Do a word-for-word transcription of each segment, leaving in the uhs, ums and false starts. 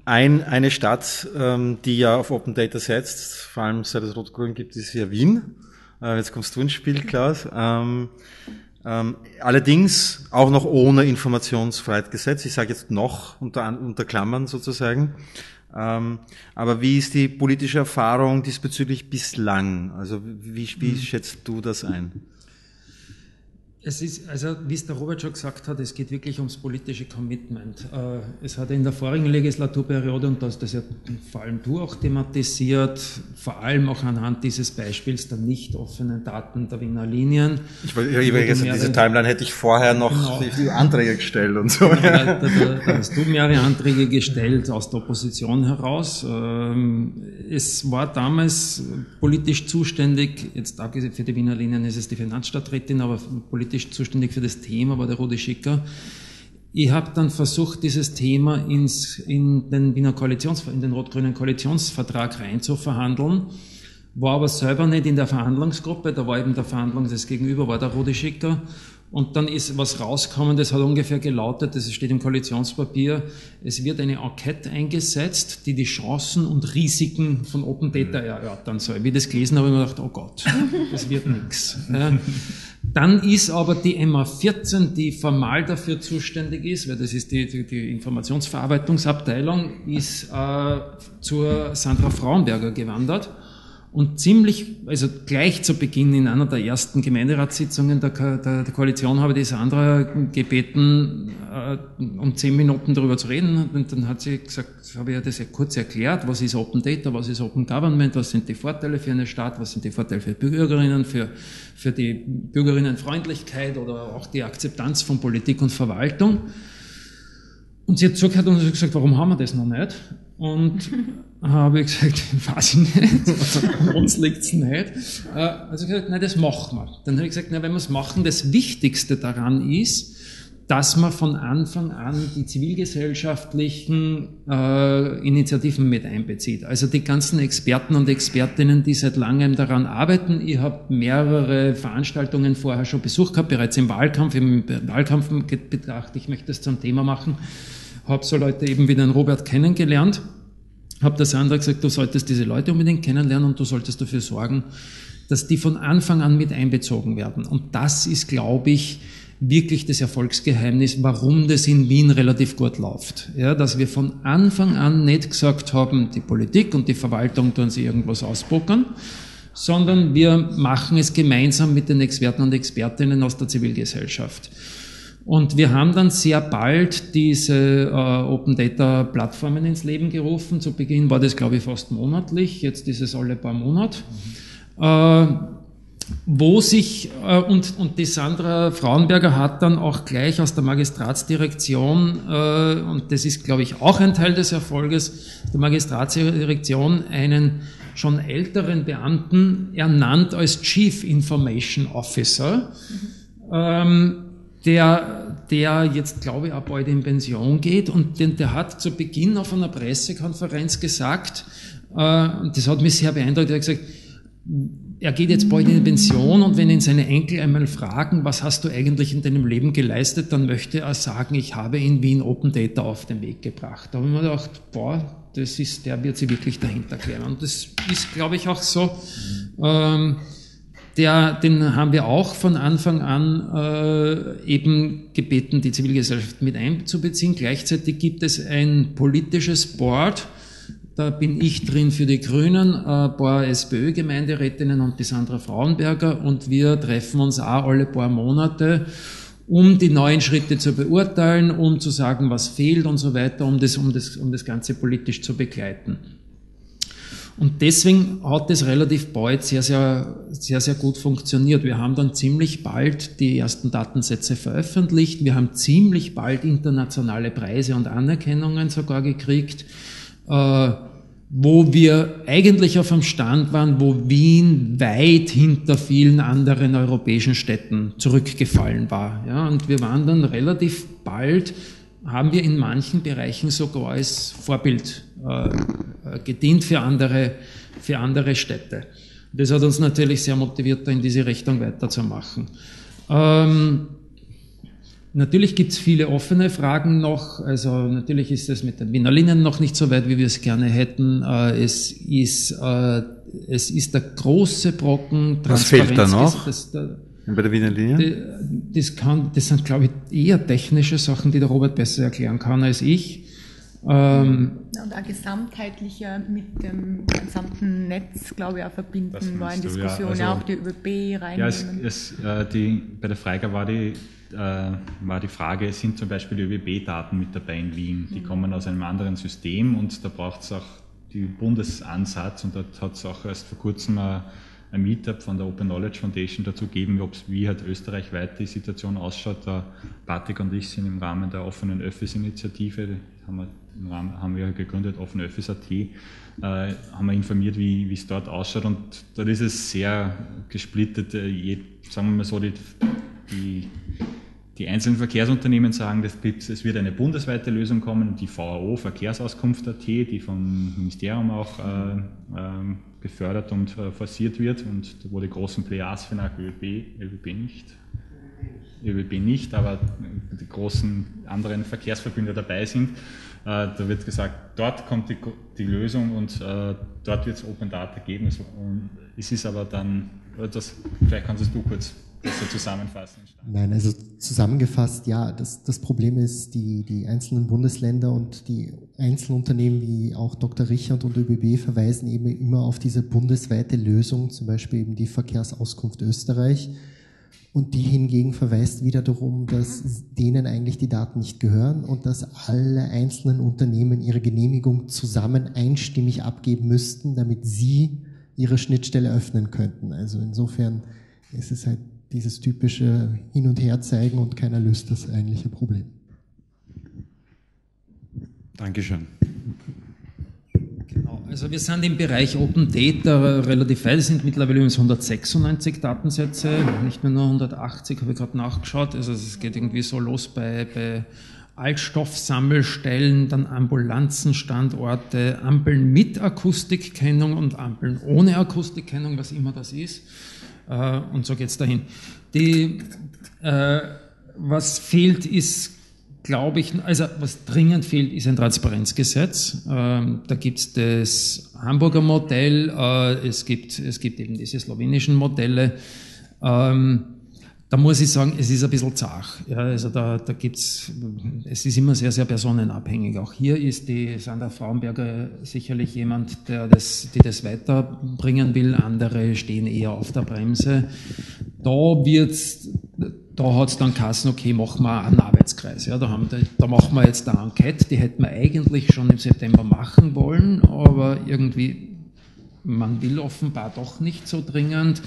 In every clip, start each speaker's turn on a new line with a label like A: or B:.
A: ein, eine Stadt, ähm, die ja auf Open Data setzt, vor allem seit es Rot-Grün gibt, ist ja Wien. Äh, jetzt kommst du ins Spiel, Klaus. Ähm, ähm, allerdings auch noch ohne Informationsfreiheitsgesetz. Ich sage jetzt noch unter, unter Klammern sozusagen. Ähm, aber wie ist die politische Erfahrung diesbezüglich bislang? Also wie, wie schätzt du das ein?
B: Es ist, also wie es der Robert schon gesagt hat, es geht wirklich ums politische Commitment. Es hat in der vorigen Legislaturperiode, und da hast das ja vor allem du auch thematisiert, vor allem auch anhand dieses Beispiels der nicht offenen Daten der Wiener Linien.
A: Ich wollte übrigens, diese Timeline hätte ich vorher noch genau. die Anträge gestellt und so.
B: Genau, da, da, da hast du mehrere Anträge gestellt aus der Opposition heraus. Es war damals politisch zuständig, jetzt abgesehen für die Wiener Linien ist es die Finanzstadträtin, aber politisch zuständig für das Thema war der Rudi Schicker. Ich habe dann versucht, dieses Thema ins, in den Wiener Koalitions, in den rot-grünen Koalitionsvertrag rein zu verhandeln, war aber selber nicht in der Verhandlungsgruppe, da war eben der Verhandlung, das Gegenüber war der Rudi Schicker. Und dann ist was rausgekommen, das hat ungefähr gelautet, das steht im Koalitionspapier, es wird eine Enquete eingesetzt, die die Chancen und Risiken von Open Data erörtern soll. Wie ich das gelesen habe, habe ich mir gedacht, oh Gott, das wird nichts. Dann ist aber die M A vierzehn, die formal dafür zuständig ist, weil das ist die, die, die Informationsverarbeitungsabteilung, ist äh, zur Sandra Frauenberger gewandert. Und ziemlich, also gleich zu Beginn in einer der ersten Gemeinderatssitzungen der, der, der Koalition habe ich die Sandra gebeten, äh, um zehn Minuten darüber zu reden. Und dann hat sie gesagt, habe ich ja das ja kurz erklärt, was ist Open Data, was ist Open Government, was sind die Vorteile für eine Stadt, was sind die Vorteile für Bürgerinnen, für, für die Bürgerinnenfreundlichkeit oder auch die Akzeptanz von Politik und Verwaltung. Und sie hat zugehört und gesagt, warum haben wir das noch nicht? Und habe ich gesagt, weiß ich nicht, uns liegt's nicht. Also ich gesagt, nein, das machen wir. Dann habe ich gesagt, na, wenn wir es machen, das Wichtigste daran ist, dass man von Anfang an die zivilgesellschaftlichen äh, Initiativen mit einbezieht. Also die ganzen Experten und Expertinnen, die seit langem daran arbeiten. Ich habe mehrere Veranstaltungen vorher schon besucht gehabt, bereits im Wahlkampf. Im Wahlkampf bedacht, ich möchte das zum Thema machen. Habe so Leute eben wie den Robert kennengelernt. Habe der Sandra gesagt, du solltest diese Leute unbedingt kennenlernen und du solltest dafür sorgen, dass die von Anfang an mit einbezogen werden. Und das ist, glaube ich, wirklich das Erfolgsgeheimnis, warum das in Wien relativ gut läuft. Ja, dass wir von Anfang an nicht gesagt haben, die Politik und die Verwaltung tun sich irgendwas ausbuckern, sondern wir machen es gemeinsam mit den Experten und Expertinnen aus der Zivilgesellschaft. Und wir haben dann sehr bald diese äh, Open Data Plattformen ins Leben gerufen. Zu Beginn war das, glaube ich, fast monatlich. Jetzt ist es alle paar Monate. Mhm. Äh, wo sich, äh, und, und die Sandra Frauenberger hat dann auch gleich aus der Magistratsdirektion, äh, und das ist, glaube ich, auch ein Teil des Erfolges, der Magistratsdirektion einen schon älteren Beamten ernannt als Chief Information Officer. Mhm. Ähm, Der, der jetzt, glaube ich, auch bald in Pension geht und den, der hat zu Beginn auf einer Pressekonferenz gesagt, äh, und das hat mich sehr beeindruckt, er hat gesagt, er geht jetzt bald in Pension und wenn ihn seine Enkel einmal fragen, was hast du eigentlich in deinem Leben geleistet, dann möchte er sagen, ich habe in Wien Open Data auf den Weg gebracht. Da habe ich mir gedacht, boah, das ist, der wird sich wirklich dahinter klären. Und das ist, glaube ich, auch so. Ähm, Der, den haben wir auch von Anfang an äh, eben gebeten, die Zivilgesellschaft mit einzubeziehen. Gleichzeitig gibt es ein politisches Board, da bin ich drin für die Grünen, ein paar SPÖ-Gemeinderätinnen und die Sandra Frauenberger und wir treffen uns auch alle paar Monate, um die neuen Schritte zu beurteilen, um zu sagen, was fehlt und so weiter, um das, um das, um das Ganze politisch zu begleiten. Und deswegen hat es relativ bald sehr, sehr, sehr, sehr gut funktioniert. Wir haben dann ziemlich bald die ersten Datensätze veröffentlicht. Wir haben ziemlich bald internationale Preise und Anerkennungen sogar gekriegt, äh, wo wir eigentlich auf einem Stand waren, wo Wien weit hinter vielen anderen europäischen Städten zurückgefallen war. Ja, und wir waren dann relativ bald, haben wir in manchen Bereichen sogar als Vorbild äh, gedient für andere, für andere Städte. Das hat uns natürlich sehr motiviert, da in diese Richtung weiterzumachen. Ähm, Natürlich gibt es viele offene Fragen noch. Also natürlich ist es mit den Wiener Linien noch nicht so weit, wie wir es gerne hätten. Es ist, es ist der große Brocken.
A: Was fehlt da noch? Das, das, bei der Wiener Linie?
B: Das, kann, das sind, glaube ich, eher technische Sachen, die der Robert besser erklären kann als ich. Ähm,
C: und ein gesamtheitlicher mit dem gesamten Netz, glaube ich, auch verbinden, war in Diskussion, ja, also, auch die ÖBB reinnehmen.
D: Ja, es, es, äh, die, bei der Freigabe war die, äh, war die Frage, es sind zum Beispiel die ÖBB-Daten mit dabei in Wien, die mhm. kommen aus einem anderen System und da braucht es auch den Bundesansatz und da hat es auch erst vor kurzem ein, ein Meetup von der Open Knowledge Foundation dazu gegeben, ob's, wie halt österreichweit die Situation ausschaut. Da Patrick und ich sind im Rahmen der offenen Öffis-Initiative, haben wir, im Rahmen, haben wir gegründet, offene Öffis.at, äh, haben wir informiert, wie es dort ausschaut und dort ist es sehr gesplittet. Je, sagen wir mal so, die, die, die einzelnen Verkehrsunternehmen sagen, das gibt, es wird eine bundesweite Lösung kommen, die V A O, Verkehrsauskunft.at, die vom Ministerium auch äh, äh, gefördert und äh, forciert wird und wo die großen Players für ÖBB, ÖBB nicht, ÖBB nicht, aber die großen anderen Verkehrsverbünde dabei sind. Äh, da wird gesagt, dort kommt die, die Lösung und äh, dort wird es Open Data geben. Und es ist aber dann, das, vielleicht kannst du kurz besser zusammenfassen.
E: Nein, also zusammengefasst, ja, das, das Problem ist, die, die einzelnen Bundesländer und die einzelnen Unternehmen wie auch Doktor Richard und ÖBB verweisen eben immer auf diese bundesweite Lösung, zum Beispiel eben die Verkehrsauskunft Österreich. Und die hingegen verweist wieder darum, dass denen eigentlich die Daten nicht gehören und dass alle einzelnen Unternehmen ihre Genehmigung zusammen einstimmig abgeben müssten, damit sie ihre Schnittstelle öffnen könnten. Also insofern ist es halt dieses typische Hin- und Herzeigen und keiner löst das eigentliche Problem.
A: Dankeschön.
B: Genau, also wir sind im Bereich Open Data relativ weit, es sind mittlerweile übrigens hundertsechsundneunzig Datensätze, nicht mehr nur hundertachtzig, habe ich gerade nachgeschaut, also es geht irgendwie so los bei, bei Altstoffsammelstellen, dann Ambulanzenstandorte, Ampeln mit Akustikkennung und Ampeln ohne Akustikkennung, was immer das ist. Und so geht's dahin. Die, äh, was fehlt, ist, glaube ich, also was dringend fehlt, ist ein Transparenzgesetz. Ähm, da gibt's das Hamburger Modell, äh, es gibt es gibt eben diese slowenischen Modelle. Ähm, Da muss ich sagen, es ist ein bisschen zach. Ja, also da, da gibt's, es ist immer sehr, sehr personenabhängig. Auch hier ist die Sandra Frauenberger sicherlich jemand, der das, die das weiterbringen will. Andere stehen eher auf der Bremse. Da wird's, da hat's dann Kassen, okay, machen wir einen Arbeitskreis. Ja, da haben, da machen wir jetzt eine Enquete, die hätten wir eigentlich schon im September machen wollen, aber irgendwie, man will offenbar doch nicht so dringend.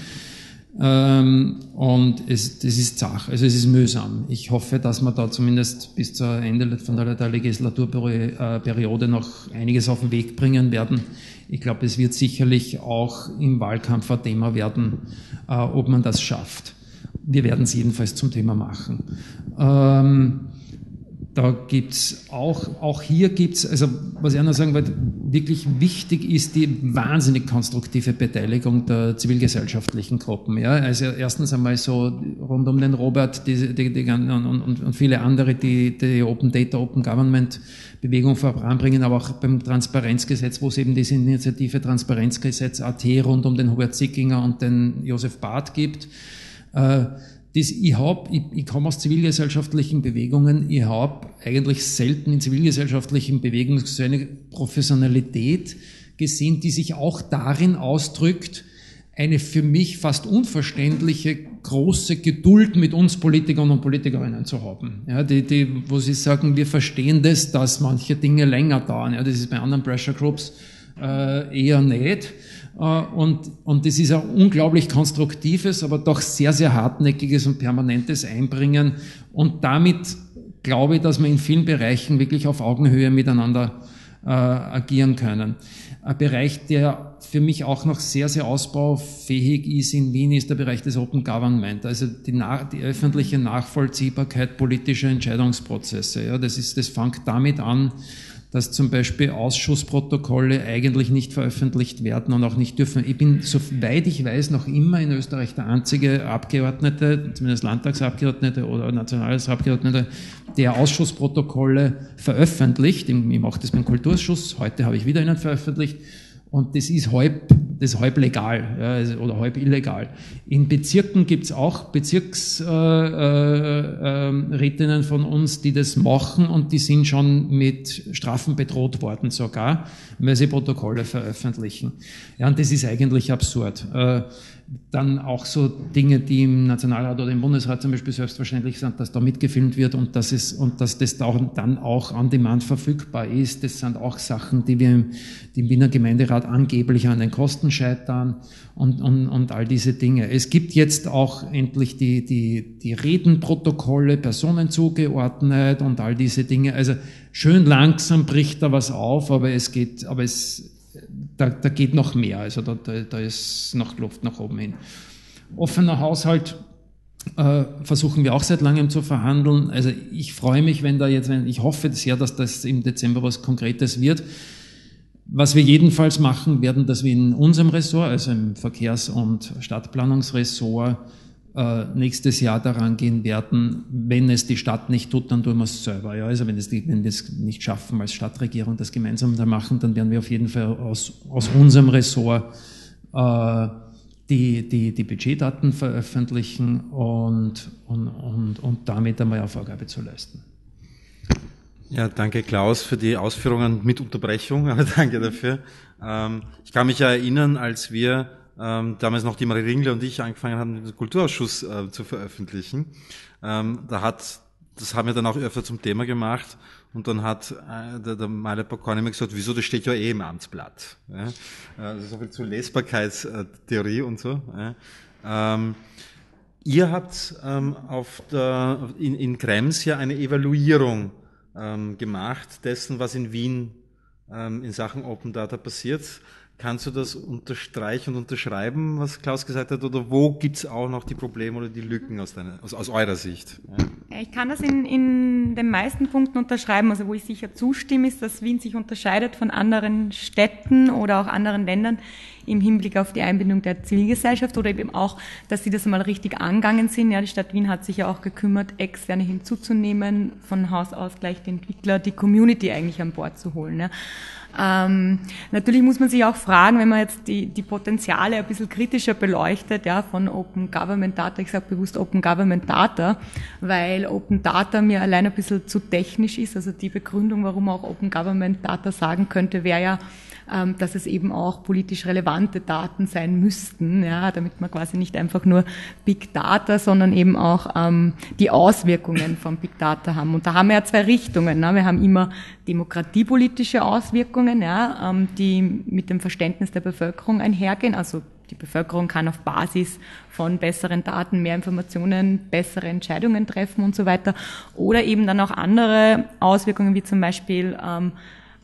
B: Ähm, und es, das ist zach, also es ist mühsam. Ich hoffe, dass wir da zumindest bis zur Ende von der, der Legislaturperiode noch einiges auf den Weg bringen werden. Ich glaube, es wird sicherlich auch im Wahlkampf ein Thema werden, äh, ob man das schafft. Wir werden es jedenfalls zum Thema machen. Ähm, Da gibt's auch, auch hier gibt's, also was ich auch noch sagen wollte, wirklich wichtig ist die wahnsinnig konstruktive Beteiligung der zivilgesellschaftlichen Gruppen. Ja, also erstens einmal so rund um den Robert die, die, die, und, und, und viele andere, die die Open Data, Open Government Bewegung voranbringen, aber auch beim Transparenzgesetz, wo es eben diese Initiative Transparenzgesetz A T rund um den Hubert Sickinger und den Josef Barth gibt. Äh, Das, ich hab, ich, ich komme aus zivilgesellschaftlichen Bewegungen, ich habe eigentlich selten in zivilgesellschaftlichen Bewegungen so eine Professionalität gesehen, die sich auch darin ausdrückt, eine für mich fast unverständliche große Geduld mit uns Politikern und Politikerinnen zu haben. Ja, die, die, wo sie sagen, wir verstehen das, dass manche Dinge länger dauern. Ja, das ist bei anderen Pressure Groups äh, eher nicht. Und, und das ist ein unglaublich konstruktives, aber doch sehr, sehr hartnäckiges und permanentes Einbringen. Und damit glaube ich, dass wir in vielen Bereichen wirklich auf Augenhöhe miteinander äh, agieren können. Ein Bereich, der für mich auch noch sehr, sehr ausbaufähig ist in Wien, ist der Bereich des Open Government. Also die, nach, die öffentliche Nachvollziehbarkeit politischer Entscheidungsprozesse. Ja, das ist, das fängt damit an, dass zum Beispiel Ausschussprotokolle eigentlich nicht veröffentlicht werden und auch nicht dürfen. Ich bin, soweit ich weiß, noch immer in Österreich der einzige Abgeordnete, zumindest Landtagsabgeordnete oder Nationalratsabgeordnete, der Ausschussprotokolle veröffentlicht. Ich mache das beim Kulturausschuss, heute habe ich wieder einen veröffentlicht. Und das ist halb, das ist halb legal, ja, also, oder halb illegal. In Bezirken gibt's auch Bezirksrätinnen äh, äh, von uns, die das machen, und die sind schon mit Strafen bedroht worden sogar, weil sie Protokolle veröffentlichen. Ja, und das ist eigentlich absurd. Äh, dann auch so Dinge, die im Nationalrat oder im Bundesrat zum Beispiel selbstverständlich sind, dass da mitgefilmt wird und dass es, und dass das dann auch on demand verfügbar ist. Das sind auch Sachen, die wir im, die im Wiener Gemeinderat angeblich an den Kosten scheitern und, und, und all diese Dinge. Es gibt jetzt auch endlich die, die, die Redenprotokolle, Personen zugeordnet und all diese Dinge. Also schön langsam bricht da was auf, aber es geht, aber es, Da, da geht noch mehr, also da, da, da ist noch Luft nach oben hin. Offener Haushalt äh, versuchen wir auch seit langem zu verhandeln. Also ich freue mich, wenn da jetzt, wenn, ich hoffe sehr, dass das im Dezember was Konkretes wird. Was wir jedenfalls machen werden, dass wir in unserem Ressort, also im Verkehrs- und Stadtplanungsressort, äh, nächstes Jahr daran gehen werden, wenn es die Stadt nicht tut, dann tun wir es selber. Ja, also wenn, es die, wenn wir es nicht schaffen, als Stadtregierung das gemeinsam da machen, dann werden wir auf jeden Fall aus, aus unserem Ressort äh, die, die, die Budgetdaten veröffentlichen und, und, und, und damit einmal eine Vorgabe zu leisten.
A: Ja, danke Klaus für die Ausführungen mit Unterbrechung, aber danke dafür. Ähm, ich kann mich ja erinnern, als wir ähm, damals noch die Marie Ringler und ich angefangen haben, den Kulturausschuss äh, zu veröffentlichen. Ähm, da hat, das haben wir dann auch öfter zum Thema gemacht, und dann hat äh, der, der Meile Pokorny immer gesagt, wieso, das steht ja eh im Amtsblatt. Ja? Also so viel zur Lesbarkeitstheorie und so. Ja? Ähm, ihr habt ähm, auf der, in, in Krems ja eine Evaluierung ähm, gemacht dessen, was in Wien ähm, in Sachen Open Data passiert. Kannst du das unterstreichen und unterschreiben, was Klaus gesagt hat, oder wo gibt's auch noch die Probleme oder die Lücken aus, deiner, aus, aus eurer Sicht?
C: Ja. Ich kann das in, in den meisten Punkten unterschreiben. Also wo ich sicher zustimme, ist, dass Wien sich unterscheidet von anderen Städten oder auch anderen Ländern im Hinblick auf die Einbindung der Zivilgesellschaft oder eben auch, dass sie das einmal richtig angegangen sind. Ja, die Stadt Wien hat sich ja auch gekümmert, Externe hinzuzunehmen, von Haus aus gleich die Entwickler, die Community eigentlich an Bord zu holen. Ja. Ähm, natürlich muss man sich auch fragen, wenn man jetzt die, die Potenziale ein bisschen kritischer beleuchtet, ja, von Open Government Data, ich sage bewusst Open Government Data, weil Open Data mir allein ein bisschen zu technisch ist, also die Begründung, warum man auch Open Government Data sagen könnte, wäre ja, ähm, dass es eben auch politisch relevante Daten sein müssten, ja, damit man quasi nicht einfach nur Big Data, sondern eben auch ähm, die Auswirkungen von Big Data haben. Und da haben wir ja zwei Richtungen, ne? Wir haben immer demokratiepolitische Auswirkungen, ja, ähm, die mit dem Verständnis der Bevölkerung einhergehen. Also die Bevölkerung kann auf Basis von besseren Daten, mehr Informationen, bessere Entscheidungen treffen und so weiter. Oder eben dann auch andere Auswirkungen, wie zum Beispiel ähm,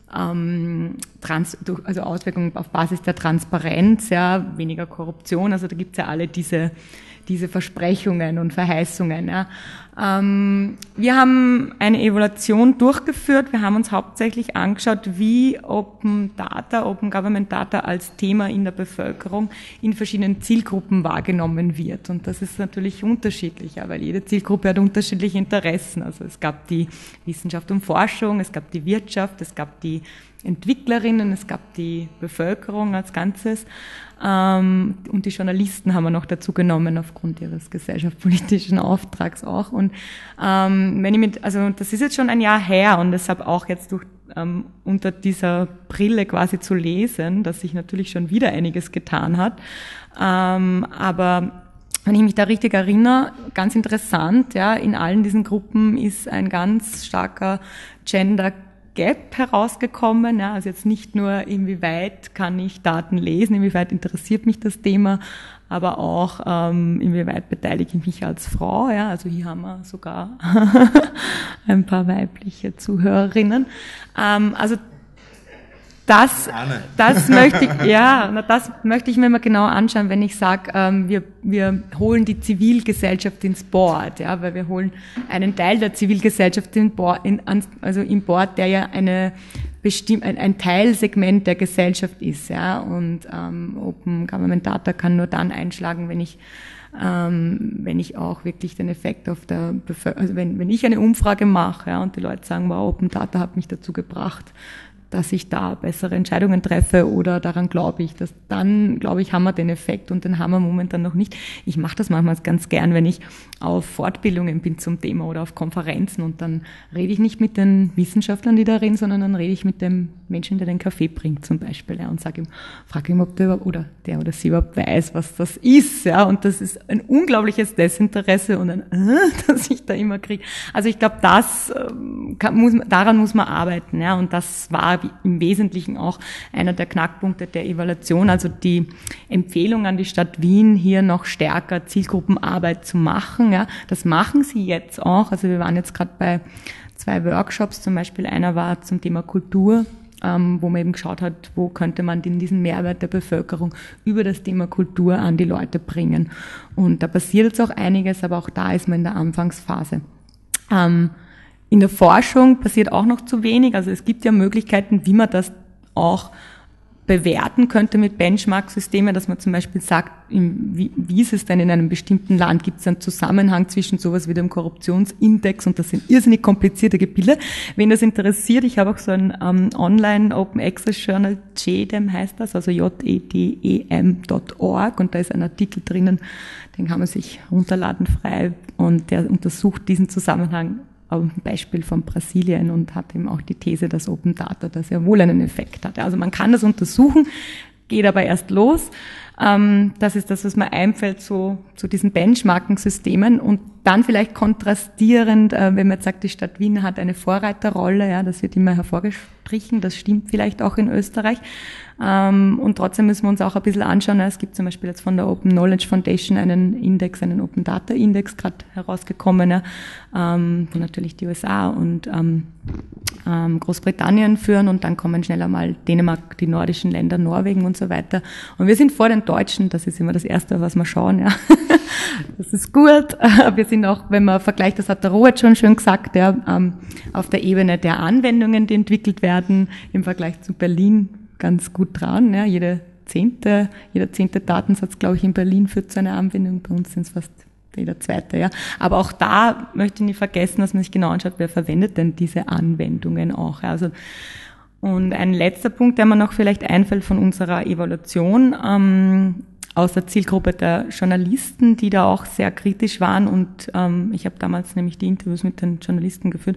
C: ähm, Trans, also Auswirkungen auf Basis der Transparenz, ja, weniger Korruption. Also da gibt's ja alle diese diese Versprechungen und Verheißungen. Ja. Ähm, wir haben eine Evaluation durchgeführt. Wir haben uns hauptsächlich angeschaut, wie Open Data, Open Government Data als Thema in der Bevölkerung in verschiedenen Zielgruppen wahrgenommen wird. Und das ist natürlich unterschiedlich, ja, weil jede Zielgruppe hat unterschiedliche Interessen. Also es gab die Wissenschaft und Forschung, es gab die Wirtschaft, es gab die Entwicklerinnen, es gab die Bevölkerung als Ganzes. Ähm, und die Journalisten haben wir noch dazu genommen aufgrund ihres gesellschaftspolitischen Auftrags auch. Und ähm, wenn ich mit, also das ist jetzt schon ein Jahr her und deshalb auch jetzt durch ähm, unter dieser Brille quasi zu lesen, dass sich natürlich schon wieder einiges getan hat. Ähm, aber wenn ich mich da richtig erinnere, ganz interessant, ja, in allen diesen Gruppen ist ein ganz starker Gender Gap herausgekommen, ja, also jetzt nicht nur, inwieweit kann ich Daten lesen, inwieweit interessiert mich das Thema, aber auch, ähm, inwieweit beteilige ich mich als Frau, ja, also hier haben wir sogar ein paar weibliche Zuhörerinnen, ähm, also Das, das möchte ich, ja, das möchte ich mir mal genau anschauen, wenn ich sage, ähm, wir, wir holen die Zivilgesellschaft ins Board, ja, weil wir holen einen Teil der Zivilgesellschaft in Board, in, also in Board, der ja eine bestimmt ein, ein Teilsegment der Gesellschaft ist, ja, und ähm, Open Government Data kann nur dann einschlagen, wenn ich ähm, wenn ich auch wirklich den Effekt auf der Bevölkerung, also wenn wenn ich eine Umfrage mache, ja, und die Leute sagen, wow, Open Data hat mich dazu gebracht, dass ich da bessere Entscheidungen treffe oder daran glaube ich, dass dann, glaube ich, haben wir den Effekt und den haben wir momentan noch nicht. Ich mache das manchmal ganz gern, wenn ich auf Fortbildungen bin zum Thema oder auf Konferenzen und dann rede ich nicht mit den Wissenschaftlern, die da reden, sondern dann rede ich mit dem Menschen, der den Kaffee bringt zum Beispiel, ja, und sage ihm, frage ihm, ob der überhaupt, oder der oder sie überhaupt weiß, was das ist, ja, und das ist ein unglaubliches Desinteresse und ein, äh, das ich da immer kriege. Also ich glaube, das kann, muss, daran muss man arbeiten, ja, und das war im Wesentlichen auch einer der Knackpunkte der Evaluation, also die Empfehlung an die Stadt Wien, hier noch stärker Zielgruppenarbeit zu machen. Ja, das machen sie jetzt auch. Also wir waren jetzt gerade bei zwei Workshops, zum Beispiel einer war zum Thema Kultur, ähm, wo man eben geschaut hat, wo könnte man denn diesen Mehrwert der Bevölkerung über das Thema Kultur an die Leute bringen. Und da passiert jetzt auch einiges, aber auch da ist man in der Anfangsphase. Ähm, In der Forschung passiert auch noch zu wenig. Also es gibt ja Möglichkeiten, wie man das auch bewerten könnte mit Benchmark-Systemen, dass man zum Beispiel sagt, wie, wie ist es denn in einem bestimmten Land? Gibt es einen Zusammenhang zwischen sowas wie dem Korruptionsindex, und das sind irrsinnig komplizierte Gebilde. Wen das interessiert, ich habe auch so ein um, Online Open Access Journal, J D E M heißt das, also J E D E M Punkt org, und da ist ein Artikel drinnen, den kann man sich runterladen frei, und der untersucht diesen Zusammenhang ein Beispiel von Brasilien und hat eben auch die These, dass Open Data da sehr wohl einen Effekt hat. Also man kann das untersuchen, geht aber erst los. Das ist das, was mir einfällt, so zu diesen Benchmarking-Systemen. Und dann vielleicht kontrastierend, wenn man jetzt sagt, die Stadt Wien hat eine Vorreiterrolle, ja, das wird immer hervorgestrichen, das stimmt vielleicht auch in Österreich. Und trotzdem müssen wir uns auch ein bisschen anschauen. Es gibt zum Beispiel jetzt von der Open Knowledge Foundation einen Index, einen Open Data Index gerade herausgekommen, ja, wo natürlich die U S A und Großbritannien führen, und dann kommen schneller mal Dänemark, die nordischen Länder, Norwegen und so weiter. Und wir sind vor den Deutschen, das ist immer das Erste, was wir schauen, ja. Das ist gut. Wir sind auch, wenn man vergleicht, das hat der Robert schon schön gesagt, ja, auf der Ebene der Anwendungen, die entwickelt werden, im Vergleich zu Berlin ganz gut dran. Ja. Jede zehnte, jeder zehnte Datensatz, glaube ich, in Berlin führt zu einer Anwendung. Bei uns sind es fast jeder zweite. Ja. Aber auch da möchte ich nicht vergessen, dass man sich genau anschaut, wer verwendet denn diese Anwendungen auch. Ja. Also, und ein letzter Punkt, der mir noch vielleicht einfällt von unserer Evaluation, ähm, aus der Zielgruppe der Journalisten, die da auch sehr kritisch waren, und ähm, ich habe damals nämlich die Interviews mit den Journalisten geführt,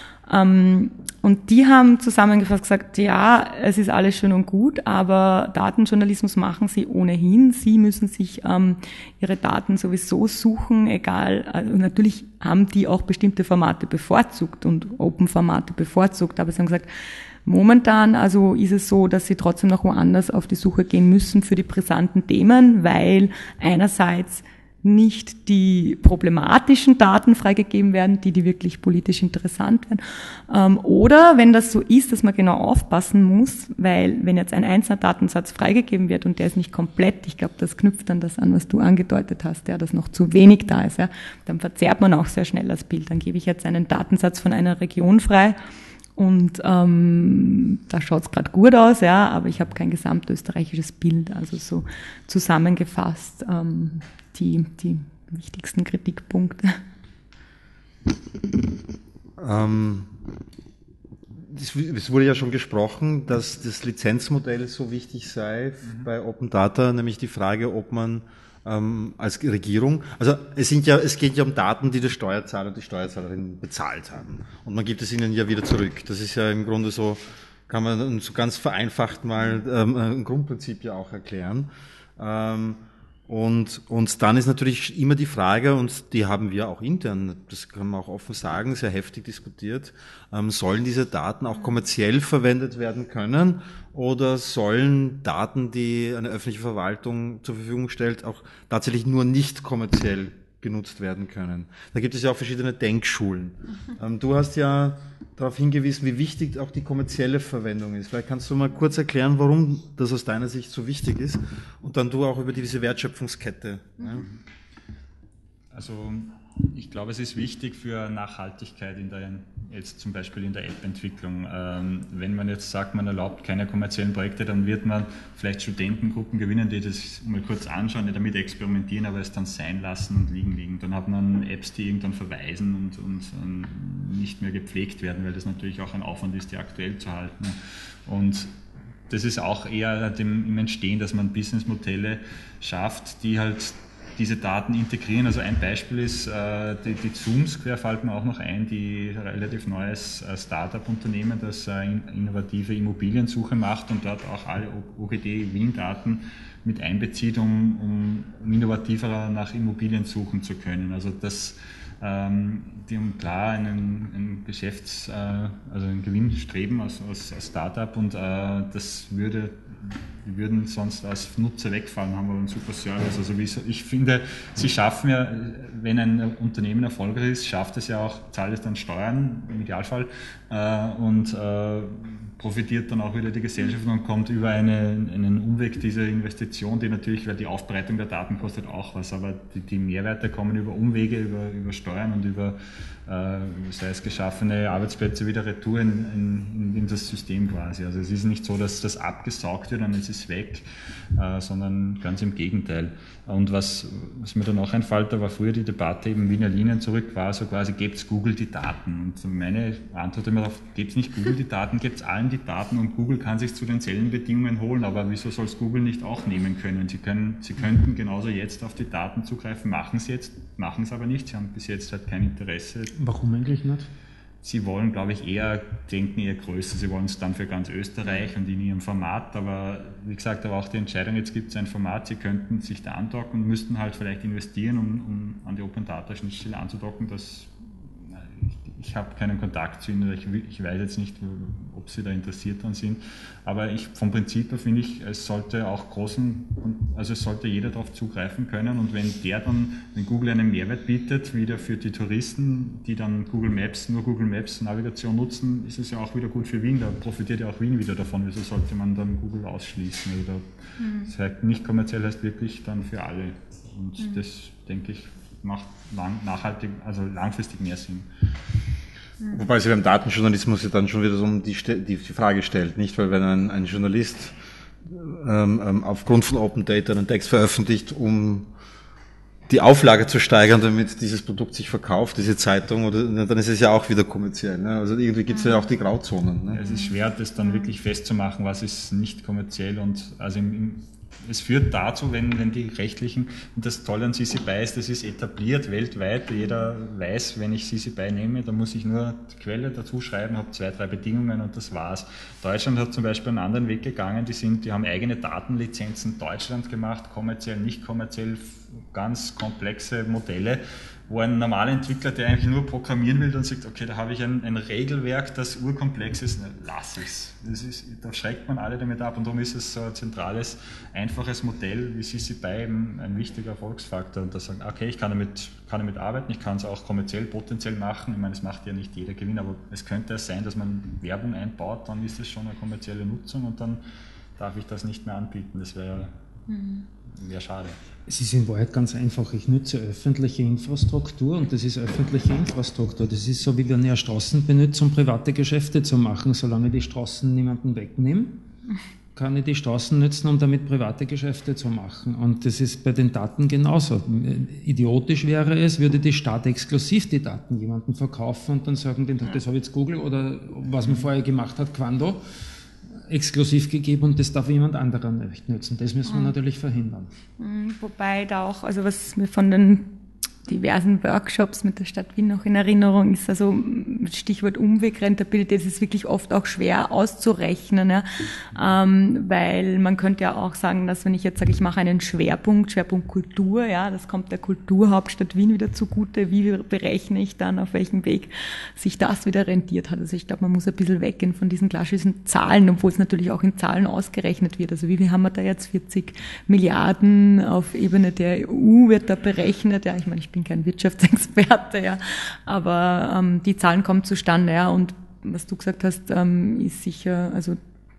C: ähm, und die haben zusammengefasst gesagt, ja, es ist alles schön und gut, aber Datenjournalismus machen sie ohnehin. Sie müssen sich ähm, ihre Daten sowieso suchen, egal, also natürlich haben die auch bestimmte Formate bevorzugt und Open-Formate bevorzugt, aber sie haben gesagt, momentan also ist es so, dass sie trotzdem noch woanders auf die Suche gehen müssen für die brisanten Themen, weil einerseits nicht die problematischen Daten freigegeben werden, die, die wirklich politisch interessant werden. Oder wenn das so ist, dass man genau aufpassen muss, weil wenn jetzt ein einzelner Datensatz freigegeben wird und der ist nicht komplett, ich glaube, das knüpft dann das an, was du angedeutet hast, ja, dass noch zu wenig da ist, ja, dann verzerrt man auch sehr schnell das Bild. Dann gebe ich jetzt einen Datensatz von einer Region frei, und ähm, da schaut es gerade gut aus, ja, aber ich habe kein gesamtösterreichisches Bild. Also so zusammengefasst ähm, die, die wichtigsten Kritikpunkte.
A: Ähm, es wurde ja schon gesprochen, dass das Lizenzmodell so wichtig sei mhm. bei Open Data, nämlich die Frage, ob man ähm, als Regierung, also es sind ja, es geht ja um Daten, die der Steuerzahler und die Steuerzahlerin bezahlt haben. Und man gibt es ihnen ja wieder zurück. Das ist ja im Grunde so, kann man so ganz vereinfacht mal ähm, ein Grundprinzip ja auch erklären. Ähm, Und, und dann ist natürlich immer die Frage, und die haben wir auch intern, das kann man auch offen sagen, sehr heftig diskutiert, ähm, sollen diese Daten auch kommerziell verwendet werden können, oder sollen Daten, die eine öffentliche Verwaltung zur Verfügung stellt, auch tatsächlich nur nicht kommerziell genutzt werden können? Da gibt es ja auch verschiedene Denkschulen. Ähm, du hast ja darauf hingewiesen, wie wichtig auch die kommerzielle Verwendung ist. Vielleicht kannst du mal kurz erklären, warum das aus deiner Sicht so wichtig ist, und dann du auch über diese Wertschöpfungskette. Ja.
D: Also Ich glaube, es ist wichtig für Nachhaltigkeit in der, jetzt zum Beispiel in der App-Entwicklung. Ähm, wenn man jetzt sagt, man erlaubt keine kommerziellen Projekte, dann wird man vielleicht Studentengruppen gewinnen, die das mal kurz anschauen, die damit experimentieren, aber es dann sein lassen und liegen liegen. Dann hat man Apps, die irgendwann verweisen und, und, und nicht mehr gepflegt werden, weil das natürlich auch ein Aufwand ist, die aktuell zu halten. Und das ist auch eher dem, im Entstehen, dass man Businessmodelle schafft, die halt diese Daten integrieren. Also ein Beispiel ist, äh, die, die Zoom-Square fällt mir auch noch ein, die relativ neues äh, Startup-Unternehmen, das äh, innovative Immobiliensuche macht und dort auch alle O G D-Wien-Daten mit einbezieht, um, um, um innovativer nach Immobilien suchen zu können. Also das, ähm, die haben klar einen, einen Geschäfts-, äh, also einen Gewinnstreben als, als, als Startup und äh, das würde die würden sonst als Nutzer wegfallen, haben aber einen super Service. Also wie ich finde, sie schaffen ja, wenn ein Unternehmen erfolgreich ist, schafft es ja auch, zahlt es dann Steuern im Idealfall äh, und äh, profitiert dann auch wieder die Gesellschaft und kommt über eine, einen Umweg diese Investition, die natürlich, weil die Aufbereitung der Daten kostet auch was, aber die, die Mehrwerte kommen über Umwege, über, über Steuern und über äh, sei es geschaffene Arbeitsplätze wieder retour in, in, in das System quasi. Also es ist nicht so, dass das abgesaugt wird und es ist weg, äh, sondern ganz im Gegenteil. Und was, was mir dann auch einfällt, da war früher die Debatte eben Wiener Linien zurück, war so quasi, gebt's Google die Daten? Und meine Antwort immer darauf, gebt's nicht Google die Daten, gebt's allen die Daten und Google kann sich zu denselben Bedingungen holen, aber wieso soll es Google nicht auch nehmen können? Sie können, sie könnten genauso jetzt auf die Daten zugreifen, machen es jetzt, machen es aber nicht, sie haben bis jetzt halt kein Interesse.
B: Warum eigentlich nicht?
D: Sie wollen, glaube ich, eher, denken eher größer, sie wollen es dann für ganz Österreich und in ihrem Format, aber wie gesagt, aber auch die Entscheidung, jetzt gibt es ein Format, sie könnten sich da andocken und müssten halt vielleicht investieren, um, um an die Open Data Schnittstelle anzudocken, das ich habe keinen Kontakt zu ihnen, ich, ich weiß jetzt nicht, ob sie da interessiert dran sind, aber ich, vom Prinzip her finde ich, es sollte auch großen, also es sollte jeder darauf zugreifen können und wenn der dann, wenn Google einen Mehrwert bietet, wieder für die Touristen, die dann Google Maps, nur Google Maps Navigation nutzen, ist es ja auch wieder gut für Wien, da profitiert ja auch Wien wieder davon, wieso sollte man dann Google ausschließen? Also da, mhm. Das heißt, nicht kommerziell heißt wirklich dann für alle und mhm. das, denke ich, macht lang, nachhaltig, also langfristig mehr Sinn.
A: Wobei sich beim Datenjournalismus ja dann schon wieder so um die, die, die Frage stellt, nicht? Weil wenn ein, ein Journalist ähm, ähm, aufgrund von Open Data einen Text veröffentlicht, um die Auflage zu steigern, damit dieses Produkt sich verkauft, diese Zeitung, oder dann ist es ja auch wieder kommerziell. Ne? Also irgendwie gibt es ja auch die Grauzonen. Ne?
D: Es ist schwer, das dann wirklich festzumachen, was ist nicht kommerziell und also im, im es führt dazu, wenn, wenn die rechtlichen, und das Tolle an C C B Y ist, das ist etabliert weltweit, jeder weiß, wenn ich C C B Y nehme, dann muss ich nur die Quelle dazu schreiben, habe zwei, drei Bedingungen und das war's. Deutschland hat zum Beispiel einen anderen Weg gegangen, die sind, die haben eigene Datenlizenzen Deutschland gemacht, kommerziell, nicht kommerziell, ganz komplexe Modelle, wo ein normaler Entwickler, der eigentlich nur programmieren will, dann sagt, okay, da habe ich ein, ein Regelwerk, das urkomplex ist, lass es. Das ist, da schreckt man alle damit ab und darum ist es so ein zentrales, einfaches Modell wie C C B Y eben ein wichtiger Erfolgsfaktor und da sagen, okay, ich kann damit, kann damit arbeiten, ich kann es auch kommerziell, potenziell machen, ich meine, es macht ja nicht jeder Gewinn, aber es könnte es sein, dass man Werbung einbaut, dann ist es schon eine kommerzielle Nutzung und dann darf ich das nicht mehr anbieten, das wäre mhm. wäre schade.
B: Es ist in Wahrheit ganz einfach. Ich nutze öffentliche Infrastruktur und das ist öffentliche Infrastruktur. Das ist so, wie wenn ich eine Straßen benutze, um private Geschäfte zu machen. Solange die Straßen niemanden wegnehmen, kann ich die Straßen nutzen, um damit private Geschäfte zu machen. Und das ist bei den Daten genauso. Idiotisch wäre es, würde die Stadt exklusiv die Daten jemandem verkaufen und dann sagen, das habe jetzt Google oder was man vorher gemacht hat, Quando, exklusiv gegeben und das darf jemand anderer nicht nutzen. Das müssen wir mhm. natürlich verhindern.
C: Wobei da auch, also was mir von den diversen Workshops mit der Stadt Wien noch in Erinnerung ist, also Stichwort Umwegrentabilität, das ist wirklich oft auch schwer auszurechnen, ja, ähm, weil man könnte ja auch sagen, dass wenn ich jetzt sage, ich mache einen Schwerpunkt, Schwerpunkt Kultur, ja, das kommt der Kulturhauptstadt Wien wieder zugute, wie berechne ich dann, auf welchem Weg sich das wieder rentiert hat. Also ich glaube, man muss ein bisschen weggehen von diesen klassischen Zahlen, obwohl es natürlich auch in Zahlen ausgerechnet wird. Also wie viel haben wir da jetzt? vierzig Milliarden auf Ebene der E U wird da berechnet, ja, ich meine, ich bin kein Wirtschaftsexperte, ja, aber ähm, die Zahlen kommen zustande, ja, und was du gesagt hast, ähm, ist sicher, also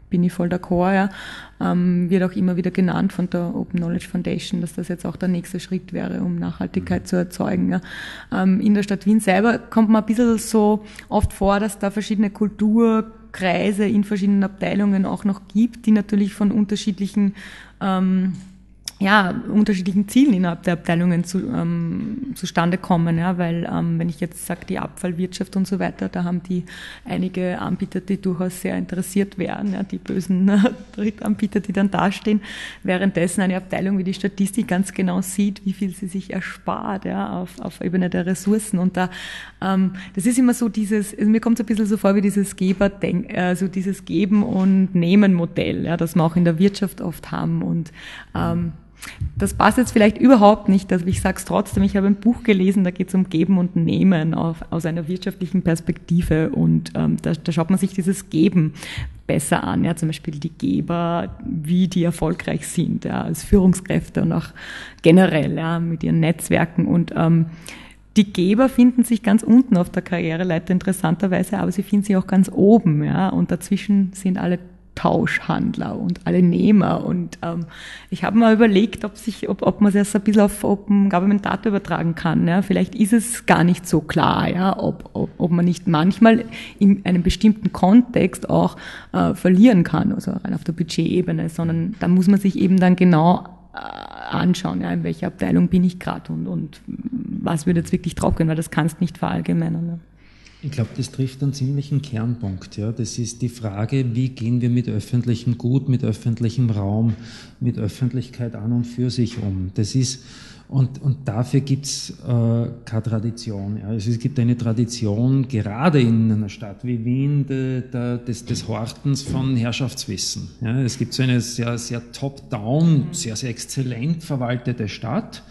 C: bin ich voll d'accord, ja. Ähm, wird auch immer wieder genannt von der Open Knowledge Foundation, dass das jetzt auch der nächste Schritt wäre, um Nachhaltigkeit zu erzeugen. Ja. Ähm, in der Stadt Wien selber kommt man ein bisschen so oft vor, dass da verschiedene Kulturkreise in verschiedenen Abteilungen auch noch gibt, die natürlich von unterschiedlichen ähm, ja, unterschiedlichen Zielen innerhalb der Abteilungen zu, ähm, zustande kommen, ja, weil ähm, wenn ich jetzt sage, die Abfallwirtschaft und so weiter, da haben die einige Anbieter, die durchaus sehr interessiert wären, ja, die bösen äh, Drittanbieter, die dann dastehen, währenddessen eine Abteilung wie die Statistik ganz genau sieht, wie viel sie sich erspart, ja, auf, auf Ebene der Ressourcen, und da, ähm, das ist immer so dieses, also mir kommt es ein bisschen so vor wie dieses Geber, also dieses Geben- und Nehmen-Modell, ja, das wir auch in der Wirtschaft oft haben, und ähm, das passt jetzt vielleicht überhaupt nicht, also ich sage es trotzdem, ich habe ein Buch gelesen, da geht es um Geben und Nehmen auf, aus einer wirtschaftlichen Perspektive, und ähm, da, da schaut man sich dieses Geben besser an, ja, zum Beispiel die Geber, wie die erfolgreich sind, ja, als Führungskräfte und auch generell, ja, mit ihren Netzwerken, und ähm, die Geber finden sich ganz unten auf der Karriereleiter interessanterweise, aber sie finden sich auch ganz oben, ja, und dazwischen sind alle Tauschhandler und alle Nehmer, und ähm, ich habe mal überlegt, ob sich, ob, ob man das ein bisschen auf Open Government Data übertragen kann. Ja? Vielleicht ist es gar nicht so klar, ja, ob, ob, ob man nicht manchmal in einem bestimmten Kontext auch äh, verlieren kann, also rein auf der Budgetebene, sondern da muss man sich eben dann genau äh, anschauen, ja, in welcher Abteilung bin ich gerade, und, und was würde jetzt wirklich draufgehen, weil das kannst du nicht verallgemeinern. Ja.
B: Ich glaube, das trifft einen ziemlichen Kernpunkt. Ja. Das ist die Frage, wie gehen wir mit öffentlichem Gut, mit öffentlichem Raum, mit Öffentlichkeit an und für sich um. Das ist, und, und dafür gibt's äh, keine Tradition. Ja. Also es gibt eine Tradition, gerade in einer Stadt wie Wien, de, de, des, des Hortens von Herrschaftswissen. Ja. Es gibt so eine sehr, sehr top-down, sehr, sehr exzellent verwaltete Stadt.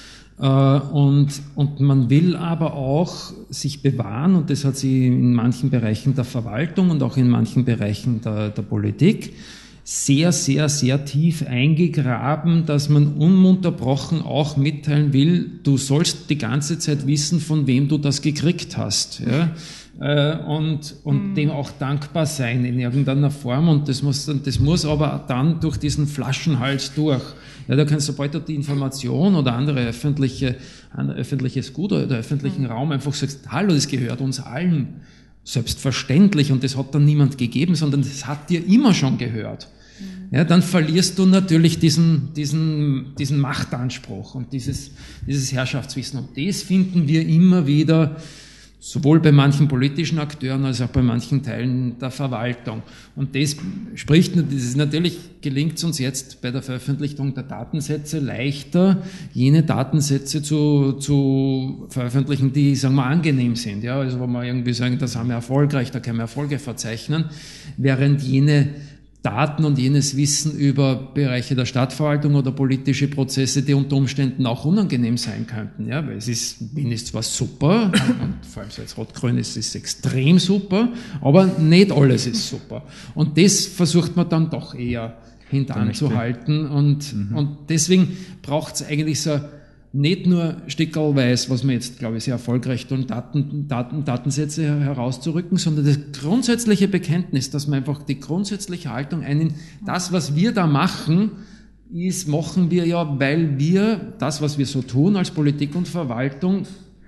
B: Und, und man will aber auch sich bewahren, und das hat sie in manchen Bereichen der Verwaltung und auch in manchen Bereichen der, der Politik sehr, sehr, sehr tief eingegraben, dass man ununterbrochen auch mitteilen will, du sollst die ganze Zeit wissen, von wem du das gekriegt hast. Ja? Und, und mhm. dem auch dankbar sein in irgendeiner Form, und das muss, das muss aber dann durch diesen Flaschenhals durch. Ja, da kannst du, sobald du die Information oder andere öffentliche, ein öffentliches Gut oder öffentlichen Raum einfach sagst, hallo, das gehört uns allen, selbstverständlich, und das hat dann niemand gegeben, sondern das hat dir immer schon gehört. Ja, dann verlierst du natürlich diesen, diesen, diesen Machtanspruch und dieses, dieses Herrschaftswissen. Und das finden wir immer wieder, sowohl bei manchen politischen Akteuren als auch bei manchen Teilen der Verwaltung. Und das spricht, das ist natürlich, gelingt es uns jetzt bei der Veröffentlichung der Datensätze leichter, jene Datensätze zu, zu veröffentlichen, die, sagen wir, angenehm sind. Ja, also wo wir irgendwie sagen, das haben wir erfolgreich, da können wir Erfolge verzeichnen, während jene Daten und jenes Wissen über Bereiche der Stadtverwaltung oder politische Prozesse, die unter Umständen auch unangenehm sein könnten. Ja, weil es ist, Wien ist zwar super, und vor allem so als Rot-Grün ist es extrem super, aber nicht alles ist super. Und das versucht man dann doch eher hintanzuhalten, und, mhm. und deswegen braucht es eigentlich so nicht nur stickerlweise, was wir jetzt, glaube ich, sehr erfolgreich tun, Daten, Daten, Datensätze herauszurücken, sondern das grundsätzliche Bekenntnis, dass man einfach die grundsätzliche Haltung einen, das, was wir da machen, ist, machen wir ja, weil wir das, was wir so tun als Politik und Verwaltung,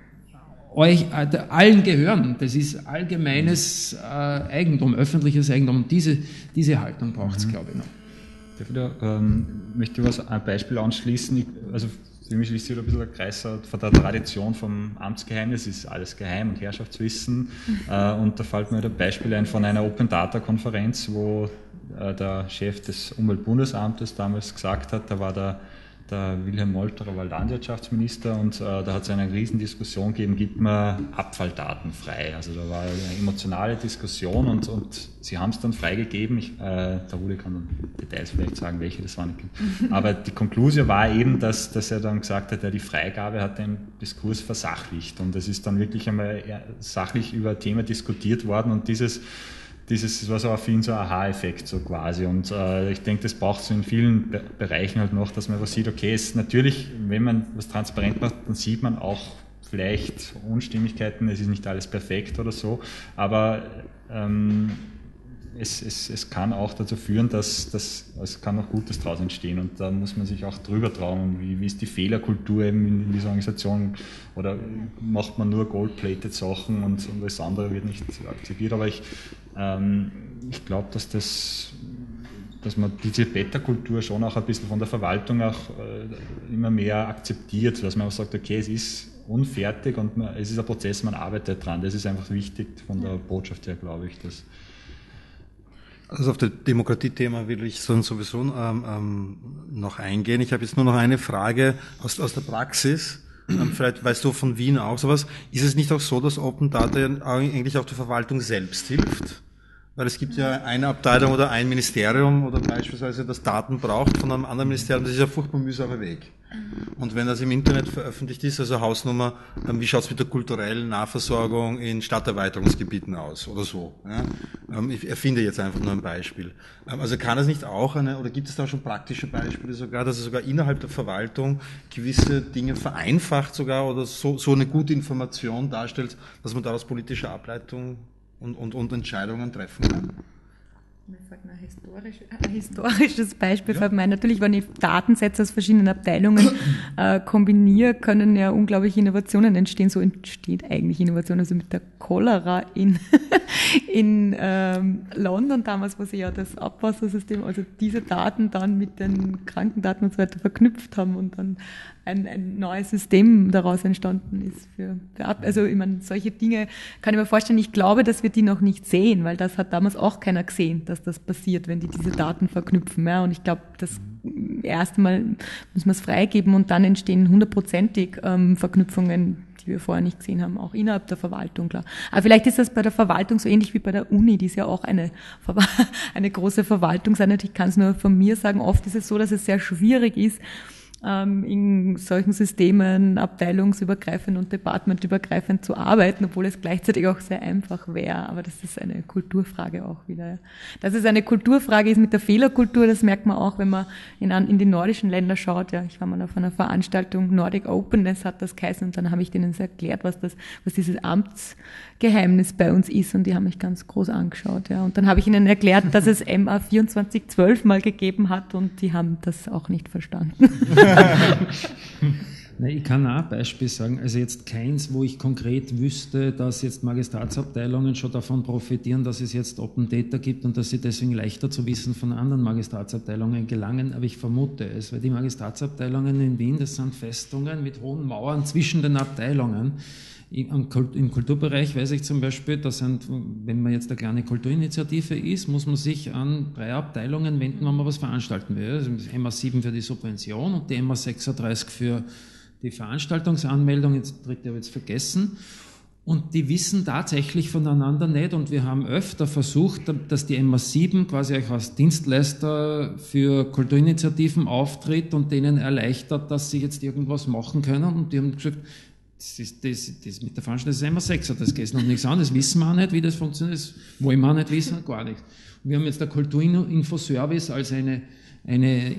B: euch allen gehören. Das ist allgemeines äh, Eigentum, öffentliches Eigentum. Und diese, diese Haltung braucht es, mhm. glaube ich, noch.
D: Darf ich da, ähm, möchte ich was, ein Beispiel anschließen? Ich, also für mich schließt sich ein bisschen der Kreis von der Tradition vom Amtsgeheimnis, ist alles geheim und Herrschaftswissen. Mhm. Äh, und da fällt mir ein Beispiel ein von einer Open Data Konferenz, wo äh, der Chef des Umweltbundesamtes damals gesagt hat, da war der, der Wilhelm Molterer, war Landwirtschaftsminister, und äh, da hat es eine Riesendiskussion gegeben, gibt man Abfalldaten frei. Also da war eine emotionale Diskussion, und, und sie haben es dann freigegeben. Ich, äh, der Rudi kann dann Details vielleicht sagen, welche das waren. Aber die Konklusion war eben, dass, dass er dann gesagt hat, ja, die Freigabe hat den Diskurs versachlicht, und es ist dann wirklich einmal sachlich über ein Thema diskutiert worden, und dieses Dieses das war so für ihn so ein Aha-Effekt so quasi, und äh, ich denke, das braucht es in vielen Be- Bereichen halt noch, dass man was sieht, okay, es ist natürlich, wenn man was transparent macht, dann sieht man auch vielleicht Unstimmigkeiten, es ist nicht alles perfekt oder so, aber ähm, es, es, es kann auch dazu führen, dass, dass es kann auch Gutes daraus entstehen und da muss man sich auch drüber trauen, wie, wie ist die Fehlerkultur eben in, in dieser Organisation oder macht man nur gold-plated Sachen und, und das andere wird nicht akzeptiert, aber ich, ähm, ich glaube, dass das dass man diese Beta-Kultur schon auch ein bisschen von der Verwaltung auch äh, immer mehr akzeptiert, dass man auch sagt, okay, es ist unfertig und man, es ist ein Prozess, man arbeitet dran. Das ist einfach wichtig von der Botschaft her, glaube ich. Dass
A: also auf das Demokratiethema will ich sowieso ähm, ähm, noch eingehen. Ich habe jetzt nur noch eine Frage aus, aus der Praxis. Ähm, vielleicht weißt du von Wien auch sowas. Ist es nicht auch so, dass Open Data eigentlich auch der Verwaltung selbst hilft? Weil es gibt ja eine Abteilung oder ein Ministerium oder beispielsweise das Daten braucht von einem anderen Ministerium, das ist ein furchtbar mühsamer Weg. Und wenn das im Internet veröffentlicht ist, also Hausnummer, wie schaut es mit der kulturellen Nahversorgung in Stadterweiterungsgebieten aus oder so? Ja? Ich erfinde jetzt einfach nur ein Beispiel. Also kann es nicht auch eine, oder gibt es da schon praktische Beispiele sogar, dass es sogar innerhalb der Verwaltung gewisse Dinge vereinfacht sogar oder so, so eine gute Information darstellt, dass man daraus politische Ableitung Und, und, und Entscheidungen treffen kann?
C: Mir fällt ein, historisch, ein historisches Beispiel ja. Mir. Natürlich, wenn ich Datensätze aus verschiedenen Abteilungen äh, kombiniere, können ja unglaubliche Innovationen entstehen. So entsteht eigentlich Innovation. Also mit der Cholera in, in ähm, London damals, wo sie ja das Abwassersystem, also diese Daten dann mit den Krankendaten und so weiter verknüpft haben und dann ein, ein neues System daraus entstanden ist. Für, für Ab- also ich meine, solche Dinge kann ich mir vorstellen. Ich glaube, dass wir die noch nicht sehen, weil das hat damals auch keiner gesehen, dass das passiert, wenn die diese Daten verknüpfen. Ja. Und ich glaube, das erste Mal müssen wir es freigeben und dann entstehen hundertprozentig ähm, Verknüpfungen, die wir vorher nicht gesehen haben, auch innerhalb der Verwaltung, klar. Aber vielleicht ist das bei der Verwaltung so ähnlich wie bei der Uni, die ist ja auch eine, eine große Verwaltungseinheit. Ich kann es nur von mir sagen, oft ist es so, dass es sehr schwierig ist, in solchen Systemen abteilungsübergreifend und departmentübergreifend zu arbeiten, obwohl es gleichzeitig auch sehr einfach wäre. Aber das ist eine Kulturfrage auch wieder. Dass es eine Kulturfrage ist mit der Fehlerkultur, das merkt man auch, wenn man in, in die nordischen Länder schaut. Ja, ich war mal auf einer Veranstaltung, Nordic Openness hat das geheißen, und dann habe ich denen erklärt, was das, was dieses Amtsgeheimnis bei uns ist, und die haben mich ganz groß angeschaut. Ja, und dann habe ich ihnen erklärt, dass es M A vierundzwanzig zwölf mal gegeben hat, und die haben das auch nicht verstanden.
B: Nein, ich kann auch ein Beispiel sagen, also jetzt keins, wo ich konkret wüsste, dass jetzt Magistratsabteilungen schon davon profitieren, dass es jetzt Open Data gibt und dass sie deswegen leichter zu wissen von anderen Magistratsabteilungen gelangen, aber ich vermute es, weil die Magistratsabteilungen in Wien, das sind Festungen mit hohen Mauern zwischen den Abteilungen. Im Kulturbereich weiß ich zum Beispiel, dass sind, wenn man jetzt eine kleine Kulturinitiative ist, muss man sich an drei Abteilungen wenden, wenn man was veranstalten will. Also M A sieben für die Subvention und die M A sechsunddreißig für die Veranstaltungsanmeldung, jetzt dritte habe ich jetzt vergessen. Und die wissen tatsächlich voneinander nicht, und wir haben öfter versucht, dass die M A sieben quasi auch als Dienstleister für Kulturinitiativen auftritt und denen erleichtert, dass sie jetzt irgendwas machen können, und die haben gesagt, Das, ist, das, das mit der Veranstaltung, das ist immer Sechser, das geht noch nichts an, das wissen wir auch nicht, wie das funktioniert, das wollen wir auch nicht wissen, gar nichts. Und wir haben jetzt der Kulturinfoservice als eine, eine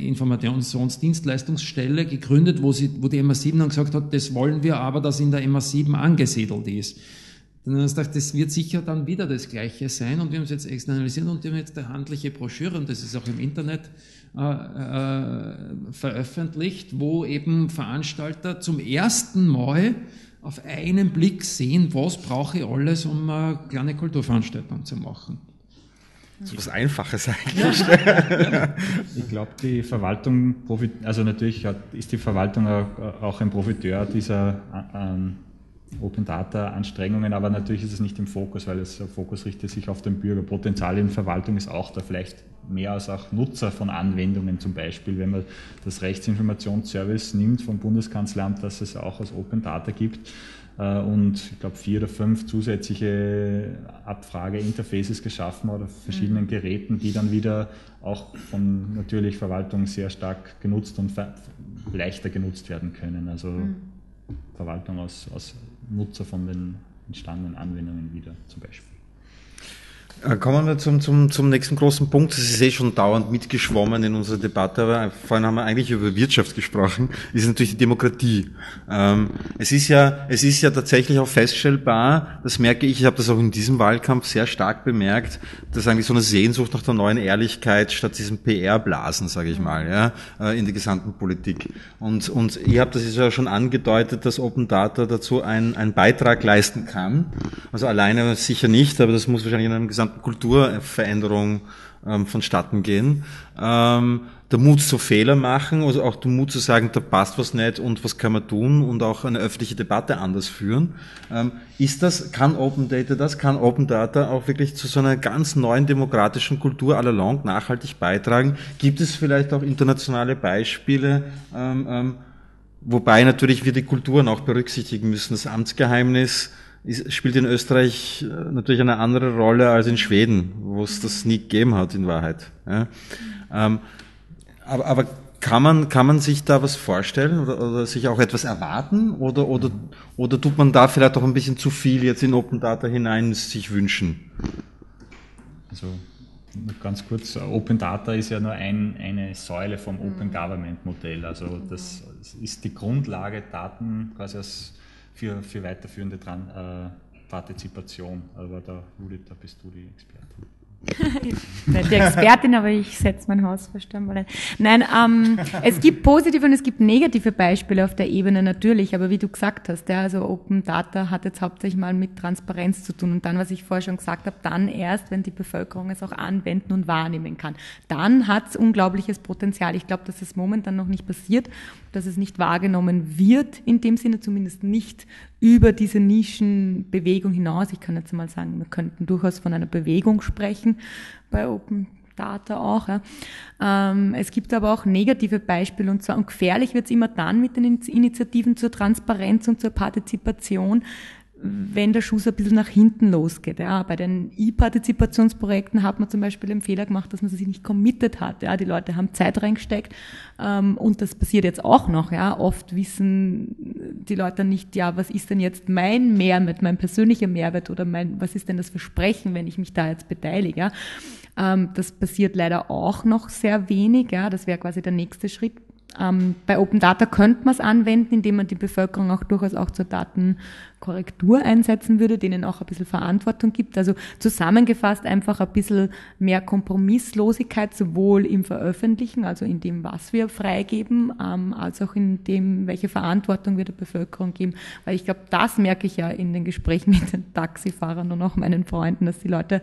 B: Informationsdienstleistungsstelle gegründet, wo, sie, wo die M A sieben dann gesagt hat, das wollen wir aber, dass in der M A sieben angesiedelt ist. Dann haben wir gedacht, das wird sicher dann wieder das Gleiche sein, und wir haben es jetzt externalisiert und wir haben jetzt eine handliche Broschüre, und das ist auch im Internet äh, äh, veröffentlicht, wo eben Veranstalter zum ersten Mal auf einen Blick sehen, was brauche ich alles, um eine kleine Kulturveranstaltung zu machen.
A: So was Einfaches eigentlich.
D: Ja. Ich glaube, die Verwaltung, profit- also natürlich hat, ist die Verwaltung auch ein Profiteur dieser ähm, Open Data Anstrengungen, aber natürlich ist es nicht im Fokus, weil es, der Fokus richtet sich auf den Bürger. Potenzial in Verwaltung ist auch da, vielleicht mehr als auch Nutzer von Anwendungen zum Beispiel, wenn man das Rechtsinformationsservice nimmt vom Bundeskanzleramt, dass es auch als Open Data gibt und ich glaube vier oder fünf zusätzliche Abfrageinterfaces geschaffen oder verschiedenen mhm. Geräten, die dann wieder auch von natürlich Verwaltung sehr stark genutzt und leichter genutzt werden können. Also mhm. Verwaltung als, als Nutzer von den entstandenen Anwendungen wieder zum Beispiel.
A: Kommen wir zum, zum, zum nächsten großen Punkt. Das ist eh schon dauernd mitgeschwommen in unserer Debatte, aber vorhin haben wir eigentlich über Wirtschaft gesprochen. Das ist natürlich die Demokratie. Ähm, es ist ja, es ist ja tatsächlich auch feststellbar, das merke ich, ich habe das auch in diesem Wahlkampf sehr stark bemerkt, dass eigentlich so eine Sehnsucht nach der neuen Ehrlichkeit statt diesem P R-Blasen, sage ich mal, ja, in der gesamten Politik. Und, und ihr habt das ja schon angedeutet, dass Open Data dazu einen, einen Beitrag leisten kann. Also alleine sicher nicht, aber das muss wahrscheinlich in einem gesamten Kulturveränderung ähm, vonstatten gehen. Ähm, der Mut zu Fehler machen, also auch der Mut zu sagen, da passt was nicht und was kann man tun und auch eine öffentliche Debatte anders führen. Ähm, ist das, kann Open Data das, kann Open Data auch wirklich zu so einer ganz neuen demokratischen Kultur à la longue nachhaltig beitragen? Gibt es vielleicht auch internationale Beispiele, ähm, ähm, wobei natürlich wir die Kulturen auch berücksichtigen müssen. Das Amtsgeheimnis Ist, spielt in Österreich natürlich eine andere Rolle als in Schweden, wo es das nie gegeben hat in Wahrheit. Ja. Ähm, aber, aber kann man kann man sich da was vorstellen oder, oder sich auch etwas erwarten oder oder oder tut man da vielleicht auch ein bisschen zu viel jetzt in Open Data hinein sich wünschen?
D: Also ganz kurz, Open Data ist ja nur ein, eine Säule vom Open Government Modell. Also das ist die Grundlage, Daten quasi als Für, für weiterführende Dran, äh, Partizipation. Aber da, Judith, da bist du die Expertin.
C: Ich bin die Expertin, aber ich setze mein Hausverstand mal ein. Nein, ähm, es gibt positive und es gibt negative Beispiele auf der Ebene natürlich, aber wie du gesagt hast, ja, also Open Data hat jetzt hauptsächlich mal mit Transparenz zu tun und dann, was ich vorher schon gesagt habe, dann erst, wenn die Bevölkerung es auch anwenden und wahrnehmen kann. Dann hat es unglaubliches Potenzial. Ich glaube, dass es momentan noch nicht passiert, dass es nicht wahrgenommen wird, in dem Sinne zumindest nicht über diese Nischenbewegung hinaus. Ich kann jetzt mal sagen, wir könnten durchaus von einer Bewegung sprechen, bei Open Data auch. Ja. Ähm, es gibt aber auch negative Beispiele und zwar, und gefährlich wird es immer dann mit den Initiativen zur Transparenz und zur Partizipation, wenn der Schuss ein bisschen nach hinten losgeht. Ja. Bei den E-Partizipationsprojekten hat man zum Beispiel den Fehler gemacht, dass man sich nicht committed hat. Ja. Die Leute haben Zeit reingesteckt ähm, und das passiert jetzt auch noch. Ja. Oft wissen die Leute nicht, ja, was ist denn jetzt mein Mehrwert, mein persönlicher Mehrwert oder mein, was ist denn das Versprechen, wenn ich mich da jetzt beteilige. Ja. Ähm, das passiert leider auch noch sehr wenig. Ja. Das wäre quasi der nächste Schritt. Ähm, bei Open Data könnte man es anwenden, indem man die Bevölkerung auch durchaus auch zur Datenkorrektur einsetzen würde, denen auch ein bisschen Verantwortung gibt. Also zusammengefasst einfach ein bisschen mehr Kompromisslosigkeit, sowohl im Veröffentlichen, also in dem, was wir freigeben, ähm, als auch in dem, welche Verantwortung wir der Bevölkerung geben. Weil ich glaube, das merke ich ja in den Gesprächen mit den Taxifahrern und auch meinen Freunden, dass die Leute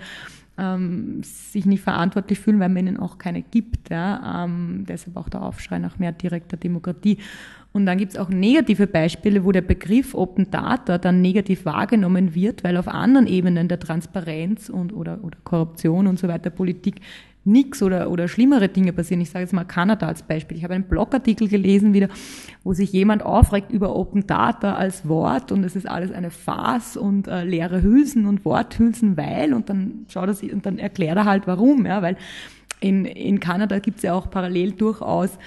C: Ähm, sich nicht verantwortlich fühlen, weil man ihnen auch keine gibt. Ja? Ähm, deshalb auch der Aufschrei nach mehr direkter Demokratie. Und dann gibt es auch negative Beispiele, wo der Begriff Open Data dann negativ wahrgenommen wird, weil auf anderen Ebenen der Transparenz und oder, oder Korruption und so weiter, Politik, nichts oder, oder schlimmere Dinge passieren. Ich sage jetzt mal Kanada als Beispiel. Ich habe einen Blogartikel gelesen wieder, wo sich jemand aufregt über Open Data als Wort und es ist alles eine Farce und äh, leere Hülsen und Worthülsen, weil und dann schaut er sich und dann erklärt er halt warum, ja, weil in, in Kanada gibt es ja auch parallel durchaus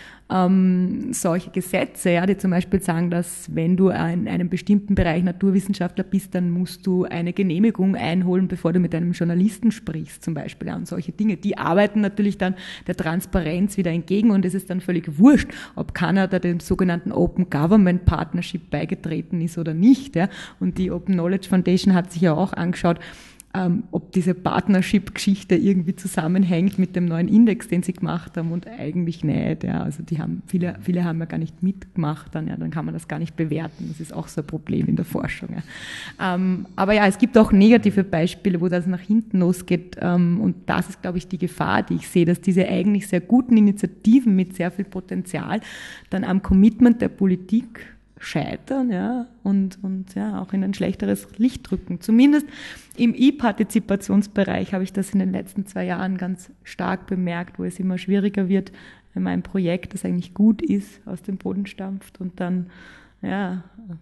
C: ähm, solche Gesetze, ja, die zum Beispiel sagen, dass wenn du in einem bestimmten Bereich Naturwissenschaftler bist, dann musst du eine Genehmigung einholen, bevor du mit einem Journalisten sprichst, zum Beispiel, ja, und solche Dinge. Die arbeiten natürlich dann der Transparenz wieder entgegen und es ist dann völlig wurscht, ob Kanada dem sogenannten Open Government Partnership beigetreten ist oder nicht, ja. Und die Open Knowledge Foundation hat sich ja auch angeschaut, Ähm, ob diese Partnership-Geschichte irgendwie zusammenhängt mit dem neuen Index, den sie gemacht haben, und eigentlich nicht. Ja. Also die haben, viele, viele haben ja gar nicht mitgemacht, dann, ja, dann kann man das gar nicht bewerten. Das ist auch so ein Problem in der Forschung. Ja. Ähm, aber ja, es gibt auch negative Beispiele, wo das nach hinten losgeht. Ähm, und das ist, glaube ich, die Gefahr, die ich sehe, dass diese eigentlich sehr guten Initiativen mit sehr viel Potenzial dann am Commitment der Politik scheitern, ja, und, und ja, auch in ein schlechteres Licht rücken. Zumindest im E-Partizipationsbereich habe ich das in den letzten zwei Jahren ganz stark bemerkt, wo es immer schwieriger wird, wenn man ein Projekt, das eigentlich gut ist, aus dem Boden stampft und dann, ja,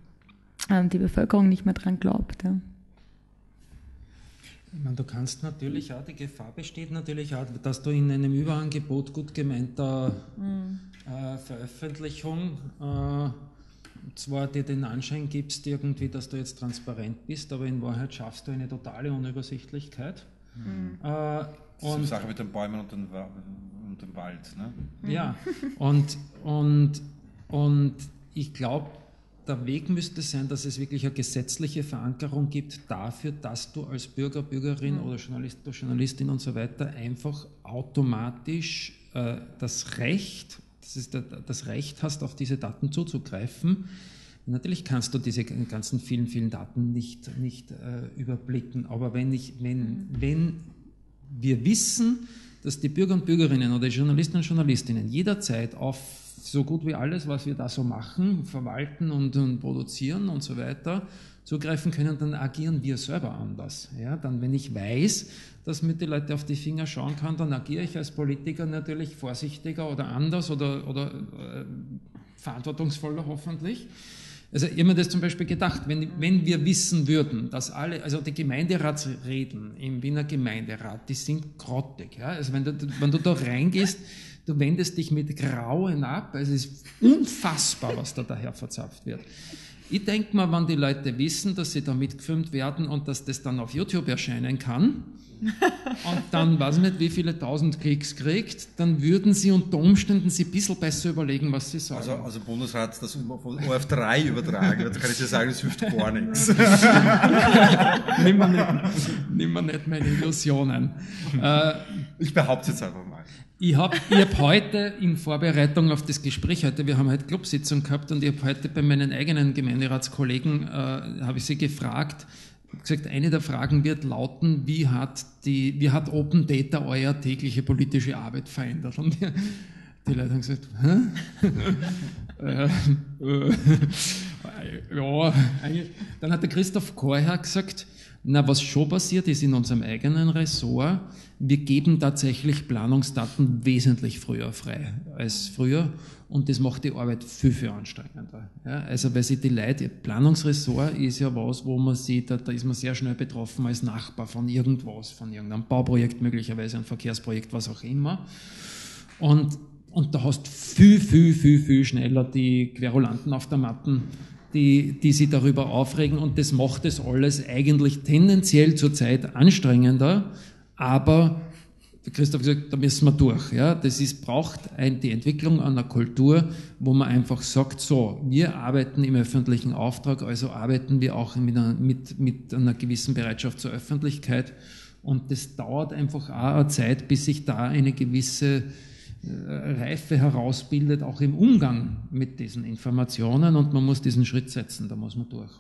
C: die Bevölkerung nicht mehr dran glaubt, ja.
B: Ich meine, du kannst natürlich auch, die Gefahr besteht natürlich auch, dass du in einem Überangebot gut gemeinter mhm. äh, Veröffentlichung äh, zwar dir den Anschein gibst irgendwie, dass du jetzt transparent bist, aber in Wahrheit schaffst du eine totale Unübersichtlichkeit.
A: Mhm.
B: Äh,
A: das ist
B: und
A: die Sache mit den Bäumen und, den, und dem Wald. Ne?
B: Ja, und, und, und ich glaube, der Weg müsste sein, dass es wirklich eine gesetzliche Verankerung gibt dafür, dass du als Bürger, Bürgerin oder Journalist oder Journalistin und so weiter einfach automatisch äh, das Recht, das ist der, das Recht hast, auf diese Daten zuzugreifen. Natürlich kannst du diese ganzen vielen, vielen Daten nicht, nicht äh, überblicken, aber wenn, ich, wenn, wenn wir wissen, dass die Bürger und Bürgerinnen oder die Journalisten und Journalistinnen jederzeit auf so gut wie alles, was wir da so machen, verwalten und, und produzieren und so weiter, zugreifen können, dann agieren wir selber anders. Ja, dann, wenn ich weiß, dass mir die Leute auf die Finger schauen kann, dann agiere ich als Politiker natürlich vorsichtiger oder anders oder, oder äh, verantwortungsvoller hoffentlich. Also ich habe mir das zum Beispiel gedacht, wenn, wenn wir wissen würden, dass alle, also die Gemeinderatsreden im Wiener Gemeinderat, die sind grottig. Ja? Also wenn du, wenn du da reingehst, du wendest dich mit Grauen ab, also es ist unfassbar, was da daher verzapft wird. Ich denke mal, wenn die Leute wissen, dass sie da mitgefilmt werden und dass das dann auf YouTube erscheinen kann und dann, weiß ich nicht, wie viele tausend Klicks kriegt, dann würden sie unter Umständen sich ein bisschen besser überlegen, was sie sagen.
A: Also, also Bundesrat, das von O R F drei übertragen wird, kann ich dir sagen, das hilft gar nichts.
B: Nimm mir nicht, nimm mir nicht meine Illusionen. Äh,
A: ich behaupte jetzt einfach mal.
B: Ich habe ich hab heute in Vorbereitung auf das Gespräch heute, wir haben heute Clubsitzung gehabt und ich habe heute bei meinen eigenen Gemeinderatskollegen, äh, habe ich sie gefragt, gesagt, eine der Fragen wird lauten, wie hat, die, wie hat Open Data eure tägliche politische Arbeit verändert? Und die, die Leute haben gesagt, hä? äh, äh, ja, eigentlich. Dann hat der Christoph Korher gesagt, na, was schon passiert ist in unserem eigenen Ressort, wir geben tatsächlich Planungsdaten wesentlich früher frei als früher und das macht die Arbeit viel, viel anstrengender. Ja, also weil sich die Leute, Planungsressort ist ja was, wo man sieht, da, da ist man sehr schnell betroffen als Nachbar von irgendwas, von irgendeinem Bauprojekt, möglicherweise ein Verkehrsprojekt, was auch immer. Und, und da hast viel, viel, viel, viel schneller die Querulanten auf der Matten, die, die sich darüber aufregen und das macht das alles eigentlich tendenziell zurzeit anstrengender, aber Christoph hat gesagt, da müssen wir durch. Ja? Das ist, braucht ein, die Entwicklung einer Kultur, wo man einfach sagt, so, wir arbeiten im öffentlichen Auftrag, also arbeiten wir auch mit einer, mit, mit einer gewissen Bereitschaft zur Öffentlichkeit und das dauert einfach auch eine Zeit, bis sich da eine gewisse Reife herausbildet, auch im Umgang mit diesen Informationen und man muss diesen Schritt setzen, da muss man durch.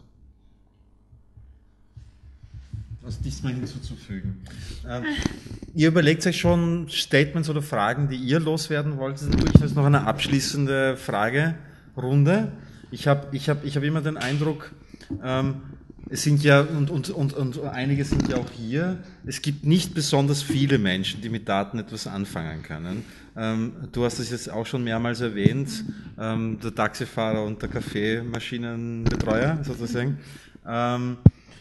A: Was diesmal hinzuzufügen. Ähm, ihr überlegt euch schon Statements oder Fragen, die ihr loswerden wollt. Das ist natürlich jetzt noch eine abschließende Fragerunde. Ich habe ich hab, ich hab immer den Eindruck, ähm, es sind ja, und, und, und, und einige sind ja auch hier, es gibt nicht besonders viele Menschen, die mit Daten etwas anfangen können. Ähm, du hast es jetzt auch schon mehrmals erwähnt, ähm, der Taxifahrer und der Kaffeemaschinenbetreuer sozusagen. Ähm,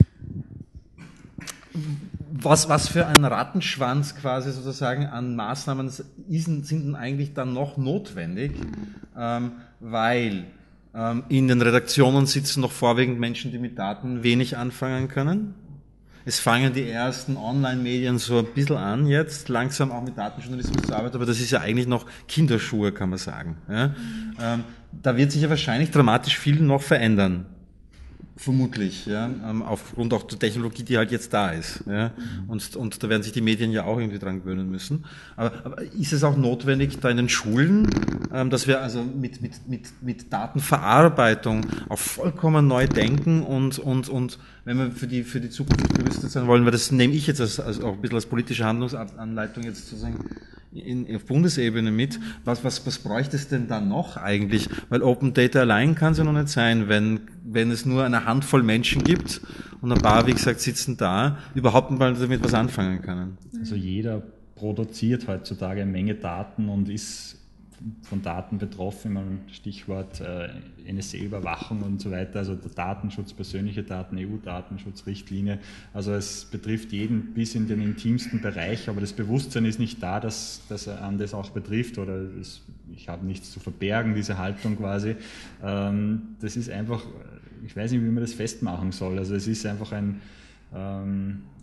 A: was, was für ein Rattenschwanz quasi sozusagen an Maßnahmen ist, sind denn eigentlich dann noch notwendig, ähm, weil in den Redaktionen sitzen noch vorwiegend Menschen, die mit Daten wenig anfangen können. Es fangen die ersten Online-Medien so ein bisschen an, jetzt langsam auch mit Datenjournalismus zu arbeiten, aber das ist ja eigentlich noch Kinderschuhe, kann man sagen. Ja? Ähm, da wird sich ja wahrscheinlich dramatisch viel noch verändern. Vermutlich, ja, aufgrund auch der Technologie, die halt jetzt da ist. Ja, und, und da werden sich die Medien ja auch irgendwie dran gewöhnen müssen. Aber, aber ist es auch notwendig, da in den Schulen, ähm, dass wir also mit, mit, mit, mit Datenverarbeitung auch vollkommen neu denken und, und, und wenn wir für die, für die Zukunft gerüstet sein wollen, weil das nehme ich jetzt als, als auch ein bisschen als politische Handlungsanleitung jetzt sozusagen in, auf Bundesebene mit. Was, was, was bräuchte es denn da noch eigentlich? Weil Open Data allein kann es ja noch nicht sein, wenn, wenn es nur eine Handvoll Menschen gibt und ein paar, wie gesagt, sitzen da, überhaupt mal damit was anfangen können.
D: Also jeder produziert heutzutage eine Menge Daten und ist von Daten betroffen, man Stichwort äh, N S A-Überwachung und so weiter, also der Datenschutz, persönliche Daten, E U-Datenschutzrichtlinie, also es betrifft jeden bis in den intimsten Bereich, aber das Bewusstsein ist nicht da, dass, dass er an das auch betrifft oder es, ich habe nichts zu verbergen, diese Haltung quasi. Ähm, das ist einfach, ich weiß nicht, wie man das festmachen soll, also es ist einfach ein, ähm,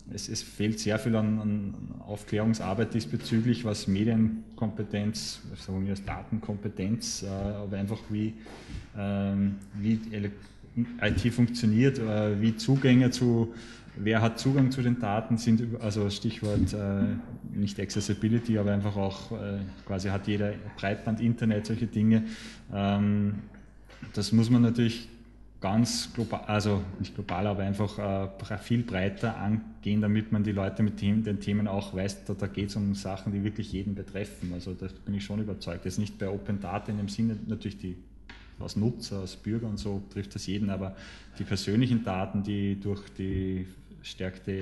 D: es, es fehlt sehr viel an, an Aufklärungsarbeit diesbezüglich, was Medienkompetenz, sagen wir als Datenkompetenz, äh, aber einfach wie, ähm, wie I T funktioniert, äh, wie Zugänge zu, wer hat Zugang zu den Daten sind, also Stichwort äh, nicht Accessibility, aber einfach auch äh, quasi hat jeder Breitband, Internet, solche Dinge. Ähm, das muss man natürlich ganz global, also nicht global, aber einfach äh, viel breiter angehen, damit man die Leute mit dem, den Themen auch weiß, da, da geht es um Sachen, die wirklich jeden betreffen. Also da bin ich schon überzeugt. Jetzt nicht bei Open Data in dem Sinne, natürlich die als Nutzer, als Bürger und so trifft das jeden, aber die persönlichen Daten, die durch die stärkte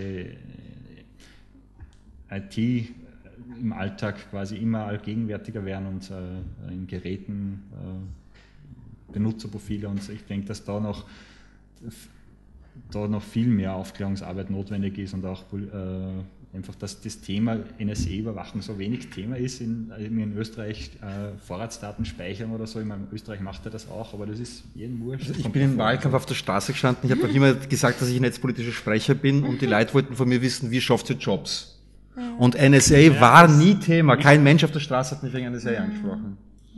D: I T im Alltag quasi immer allgegenwärtiger werden und äh, in Geräten äh, Benutzerprofile und so. Ich denke, dass da noch, da noch viel mehr Aufklärungsarbeit notwendig ist und auch äh, einfach, dass das Thema N S A-Überwachung so wenig Thema ist. In, in Österreich äh, Vorratsdaten speichern oder so, in Österreich macht er das auch, aber das ist jedem wurscht.
A: Also ich bin im Wahlkampf auf der Straße gestanden, ich habe auch immer gesagt, dass ich netzpolitischer Sprecher bin und die Leute wollten von mir wissen, wie schafft ihr Jobs? Und N S A ja, war nie Thema, kein Mensch auf der Straße hat mich wegen N S A angesprochen.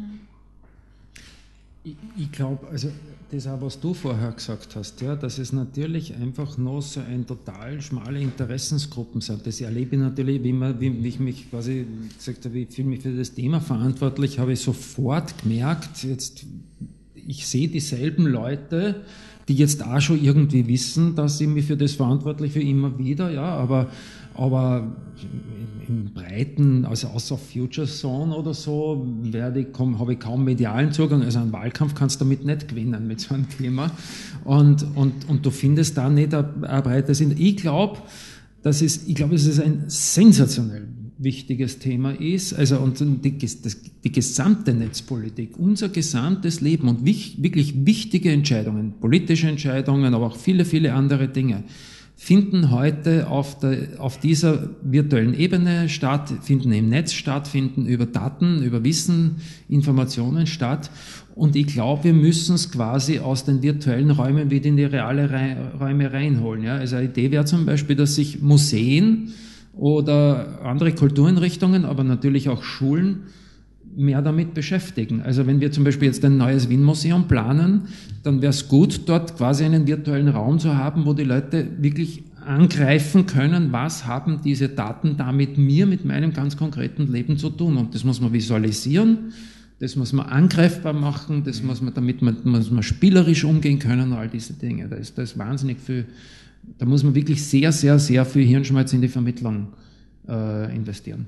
B: Ich, ich glaube, also das auch, was du vorher gesagt hast, ja, dass es natürlich einfach noch so ein total schmale Interessensgruppen sind. Das erlebe ich natürlich, wie, man, wie, wie ich mich quasi gesagt habe, ich fühle mich für das Thema verantwortlich, habe ich sofort gemerkt, jetzt, ich sehe dieselben Leute, die jetzt auch schon irgendwie wissen, dass ich mich für das verantwortlich für immer wieder, ja, aber Aber im Breiten, also außer Future Zone oder so, werde ich, habe ich kaum medialen Zugang. Also einen Wahlkampf kannst du damit nicht gewinnen mit so einem Thema. Und, und, und du findest da nicht ein, ein breites Interesse. Ich glaube, dass es, ich glaube, dass es ein sensationell wichtiges Thema ist. Also, und die, das, die gesamte Netzpolitik, unser gesamtes Leben und wich, wirklich wichtige Entscheidungen, politische Entscheidungen, aber auch viele, viele andere Dinge, finden heute auf, der, auf dieser virtuellen Ebene statt, finden im Netz statt, finden über Daten, über Wissen, Informationen statt. Und ich glaube, wir müssen es quasi aus den virtuellen Räumen wieder in die reale Re- Räume reinholen. Ja? Also eine Idee wäre zum Beispiel, dass sich Museen oder andere Kultureinrichtungen, aber natürlich auch Schulen, mehr damit beschäftigen. Also wenn wir zum Beispiel jetzt ein neues Wien-Museum planen, dann wäre es gut, dort quasi einen virtuellen Raum zu haben, wo die Leute wirklich angreifen können, was haben diese Daten da mit mir, mit meinem ganz konkreten Leben zu tun. Und das muss man visualisieren, das muss man angreifbar machen, das muss man, damit man, muss man spielerisch umgehen können und all diese Dinge. Da ist, da ist wahnsinnig viel, da muss man wirklich sehr, sehr, sehr viel Hirnschmalz in die Vermittlung äh, investieren.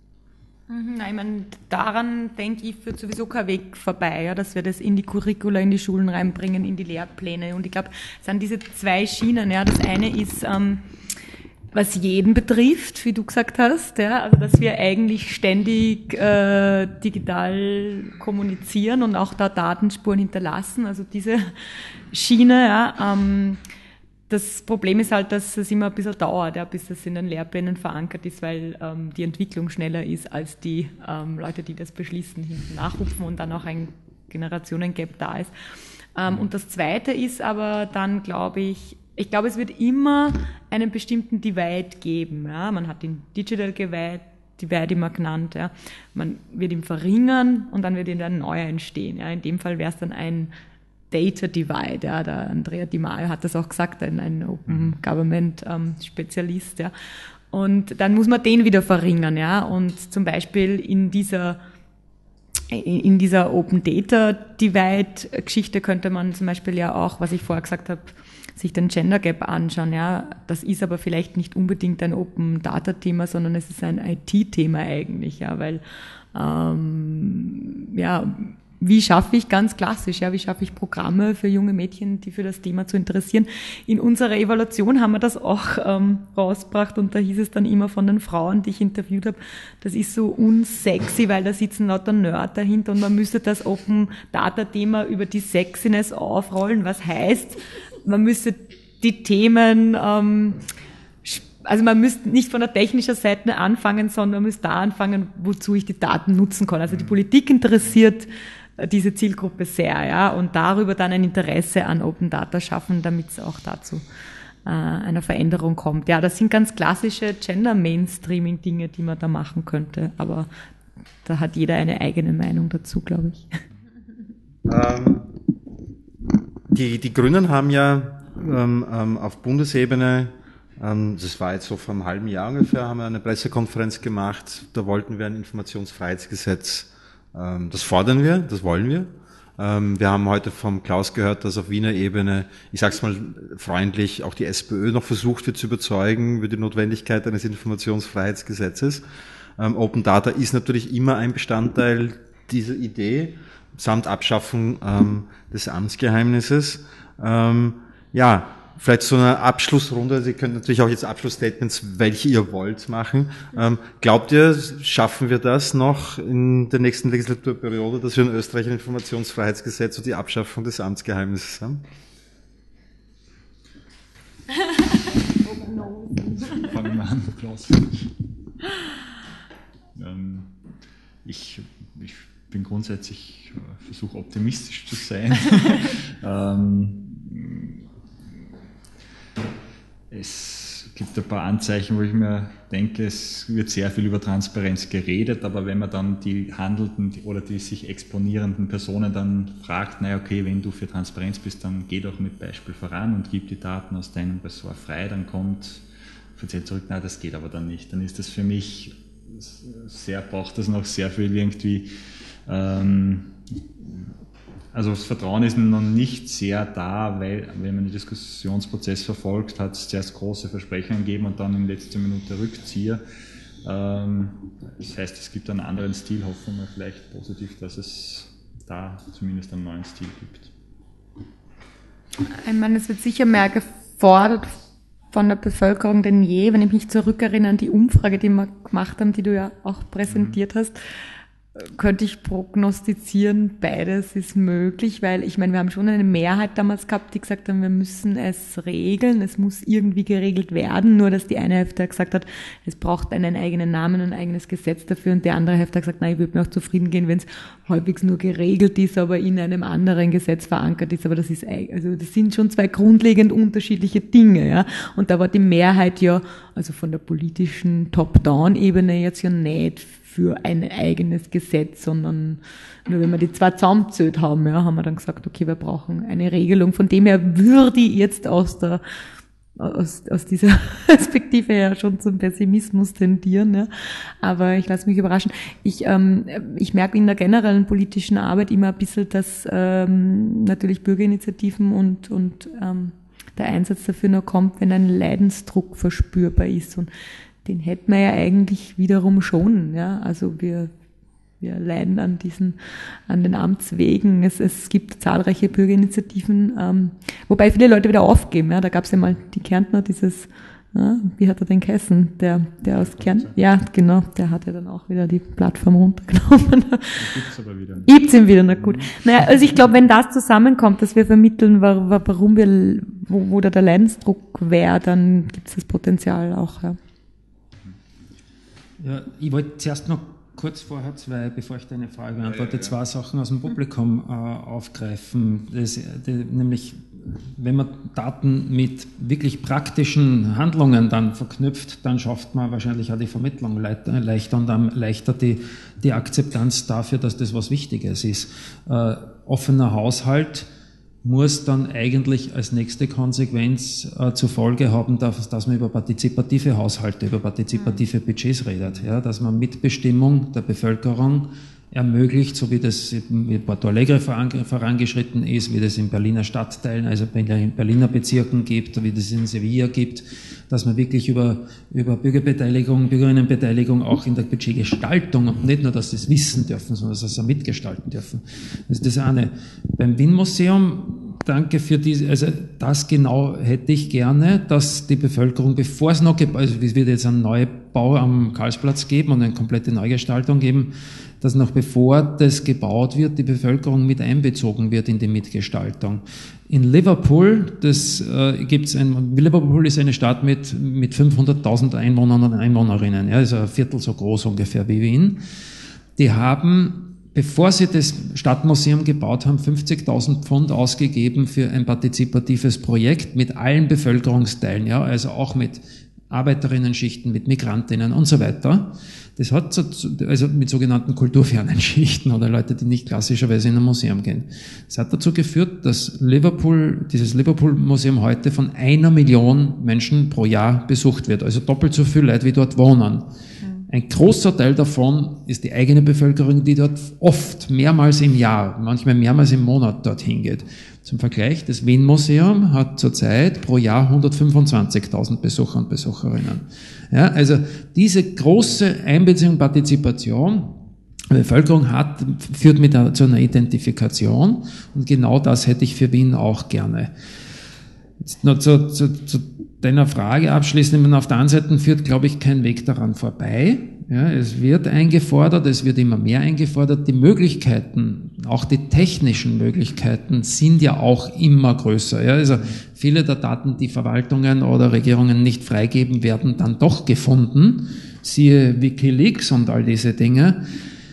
C: Nein, ich meine, daran denke ich, führt sowieso kein Weg vorbei, ja, dass wir das in die Curricula, in die Schulen reinbringen, in die Lehrpläne. Und ich glaube, es sind diese zwei Schienen. Ja. Das eine ist, ähm, was jeden betrifft, wie du gesagt hast, ja, also dass wir eigentlich ständig äh, digital kommunizieren und auch da Datenspuren hinterlassen. Also diese Schiene, ja. Ähm, Das Problem ist halt, dass es immer ein bisschen dauert, ja, bis das in den Lehrplänen verankert ist, weil ähm, die Entwicklung schneller ist, als die ähm, Leute, die das beschließen, hinten nachrupfen und dann auch ein Generationengap da ist. Ähm, und das Zweite ist aber dann, glaube ich, ich glaube, es wird immer einen bestimmten Divide geben. Ja. Man hat den Digital Divide, Divide immer genannt. Ja. Man wird ihn verringern und dann wird ihn dann neuer entstehen. Ja. In dem Fall wäre es dann ein Data Divide, ja, der Andrea Di Maio hat das auch gesagt, ein, ein Open Government ähm, Spezialist, ja. Und dann muss man den wieder verringern, ja. Und zum Beispiel in dieser in dieser Open Data Divide Geschichte könnte man zum Beispiel ja auch, was ich vorher gesagt habe, sich den Gender Gap anschauen, ja. Das ist aber vielleicht nicht unbedingt ein Open Data Thema, sondern es ist ein I T-Thema eigentlich, ja, weil ähm, ja wie schaffe ich ganz klassisch, ja, wie schaffe ich Programme für junge Mädchen, die für das Thema zu interessieren. In unserer Evaluation haben wir das auch ähm, rausgebracht und da hieß es dann immer von den Frauen, die ich interviewt habe, das ist so unsexy, weil da sitzen lauter Nerd dahinter und man müsste das Open Data Thema über die Sexiness aufrollen, was heißt, man müsste die Themen, ähm, also man müsste nicht von der technischen Seite anfangen, sondern man müsste da anfangen, wozu ich die Daten nutzen kann. Also die Politik interessiert diese Zielgruppe sehr, ja, und darüber dann ein Interesse an Open Data schaffen, damit es auch dazu äh, einer Veränderung kommt. Ja, das sind ganz klassische Gender-Mainstreaming-Dinge, die man da machen könnte, aber da hat jeder eine eigene Meinung dazu, glaube ich.
A: Ähm, die, die Grünen haben ja ähm, ähm, auf Bundesebene, ähm, das war jetzt so vor einem halben Jahr ungefähr, haben wir eine Pressekonferenz gemacht, da wollten wir ein Informationsfreiheitsgesetz, ähm, das fordern wir, das wollen wir. Ähm, wir haben heute vom Klaus gehört, dass auf Wiener Ebene, ich sag's mal freundlich, auch die SPÖ noch versucht wird zu überzeugen über die Notwendigkeit eines Informationsfreiheitsgesetzes. Ähm, Open Data ist natürlich immer ein Bestandteil dieser Idee, samt Abschaffung ähm, des Amtsgeheimnisses. Ähm, ja, vielleicht so eine Abschlussrunde. Sie könnt natürlich auch jetzt Abschlussstatements, welche ihr wollt, machen. Ähm, glaubt ihr, schaffen wir das noch in der nächsten Legislaturperiode, dass wir in Österreich ein Informationsfreiheitsgesetz und die Abschaffung des Amtsgeheimnisses haben?
D: Fangen wir an, Klaus. Ähm, ich, ich bin grundsätzlich, äh, versuche optimistisch zu sein. ähm, es gibt ein paar Anzeichen, wo ich mir denke, es wird sehr viel über Transparenz geredet, aber wenn man dann die handelnden oder die sich exponierenden Personen dann fragt, naja, okay, wenn du für Transparenz bist, dann geh doch mit Beispiel voran und gib die Daten aus deinem Ressort frei, dann kommt offiziell zurück, na, das geht aber dann nicht. Dann ist das für mich sehr, braucht das noch sehr viel irgendwie, ähm, also das Vertrauen ist noch nicht sehr da, weil, wenn man den Diskussionsprozess verfolgt, hat es zuerst große Versprechen gegeben und dann in letzter Minute Rückzieher. Ähm, das heißt, es gibt einen anderen Stil, hoffen wir vielleicht positiv, dass es da zumindest einen neuen Stil gibt.
C: Ich meine, es wird sicher mehr gefordert von der Bevölkerung denn je, wenn ich mich zurückerinnere an die Umfrage, die wir gemacht haben, die du ja auch präsentiert mhm. hast, könnte ich prognostizieren, beides ist möglich, weil ich meine, wir haben schon eine Mehrheit damals gehabt, die gesagt haben, wir müssen es regeln, es muss irgendwie geregelt werden, nur dass die eine Hälfte gesagt hat, es braucht einen eigenen Namen und ein eigenes Gesetz dafür und die andere Hälfte hat gesagt, nein, ich würde mir auch zufrieden gehen, wenn es halbwegs nur geregelt ist, aber in einem anderen Gesetz verankert ist, aber das ist, also das sind schon zwei grundlegend unterschiedliche Dinge, ja, und da war die Mehrheit ja, also von der politischen Top-Down-Ebene jetzt ja nicht für ein eigenes Gesetz, sondern nur wenn wir die zwei zusammengezählt haben, ja, haben wir dann gesagt, okay, wir brauchen eine Regelung. Von dem her würde ich jetzt aus der, aus, aus dieser Perspektive ja schon zum Pessimismus tendieren, ja. Aber ich lasse mich überraschen. Ich, ähm, ich merke in der generellen politischen Arbeit immer ein bisschen, dass, ähm, natürlich Bürgerinitiativen und, und, ähm, der Einsatz dafür nur kommt, wenn ein Leidensdruck verspürbar ist und den hätten wir ja eigentlich wiederum schon, ja. Also wir, wir leiden an diesen, an den Amtswegen. Es, es gibt zahlreiche Bürgerinitiativen, ähm, wobei viele Leute wieder aufgeben, ja. Da gab es ja mal die Kärntner, dieses, ja, wie hat er den geheißen? Der, der aus Kärnten, ja, genau, der hat ja dann auch wieder die Plattform runtergenommen.
D: Gibt's aber wieder nicht.
C: Gibt's ihn wieder, na gut. Naja, also ich glaube, wenn das zusammenkommt, dass wir vermitteln, warum wir, wo, wo da der Leidensdruck wäre, dann gibt's das Potenzial auch, ja.
B: Ja, ich wollte zuerst noch kurz vorher zwei, bevor ich deine Frage beantworte, ja, ja, ja. zwei Sachen aus dem Publikum äh, aufgreifen. Das, die, nämlich, wenn man Daten mit wirklich praktischen Handlungen dann verknüpft, dann schafft man wahrscheinlich auch die Vermittlung leichter, leichter und dann leichter die, die Akzeptanz dafür, dass das was Wichtiges ist. Äh, offener Haushalt muss dann eigentlich als nächste Konsequenz äh, zur Folge haben, dass, dass man über partizipative Haushalte, über partizipative Budgets redet, ja, dass man Mitbestimmung der Bevölkerung ermöglicht, so wie das in Porto Alegre vorangeschritten ist, wie das in Berliner Stadtteilen, also in Berliner Bezirken gibt, wie das in Sevilla gibt, dass man wirklich über, über Bürgerbeteiligung, Bürgerinnenbeteiligung auch in der Budgetgestaltung und nicht nur, dass sie es wissen dürfen, sondern dass sie es mitgestalten dürfen. Das ist das eine. Beim Wien-Museum, danke für diese, also das genau hätte ich gerne, dass die Bevölkerung, bevor es noch, also es wird jetzt einen Neubau am Karlsplatz geben und eine komplette Neugestaltung geben, dass noch bevor das gebaut wird, die Bevölkerung mit einbezogen wird in die Mitgestaltung. In Liverpool, das äh, gibt's ein, Liverpool ist eine Stadt mit mit fünfhunderttausend Einwohnern und Einwohnerinnen, ja, ist ein Viertel so groß ungefähr wie Wien. Die haben bevor sie das Stadtmuseum gebaut haben, fünfzigtausend Pfund ausgegeben für ein partizipatives Projekt mit allen Bevölkerungsteilen, ja, also auch mit Arbeiterinnen-Schichten, mit Migrantinnen und so weiter. Das hat so, also mit sogenannten kulturfernen Schichten oder Leute, die nicht klassischerweise in ein Museum gehen. Das hat dazu geführt, dass Liverpool, dieses Liverpool-Museum heute von einer Million Menschen pro Jahr besucht wird. Also doppelt so viele Leute, wie dort wohnen. Ein großer Teil davon ist die eigene Bevölkerung, die dort oft mehrmals im Jahr, manchmal mehrmals im Monat dorthin geht. Zum Vergleich, das Wien-Museum hat zurzeit pro Jahr hundertfünfundzwanzigtausend Besucher und Besucherinnen. Ja, also diese große Einbeziehung, Partizipation der Bevölkerung hat, führt mit einer, zu einer Identifikation, und genau das hätte ich für Wien auch gerne. Jetzt noch zu, zu, zu deiner Frage abschließend, auf der einen Seite führt, glaube ich, kein Weg daran vorbei. Ja, es wird eingefordert, es wird immer mehr eingefordert. Die Möglichkeiten, auch die technischen Möglichkeiten, sind ja auch immer größer. Ja, also viele der Daten, die Verwaltungen oder Regierungen nicht freigeben, werden dann doch gefunden. Siehe WikiLeaks und all diese Dinge.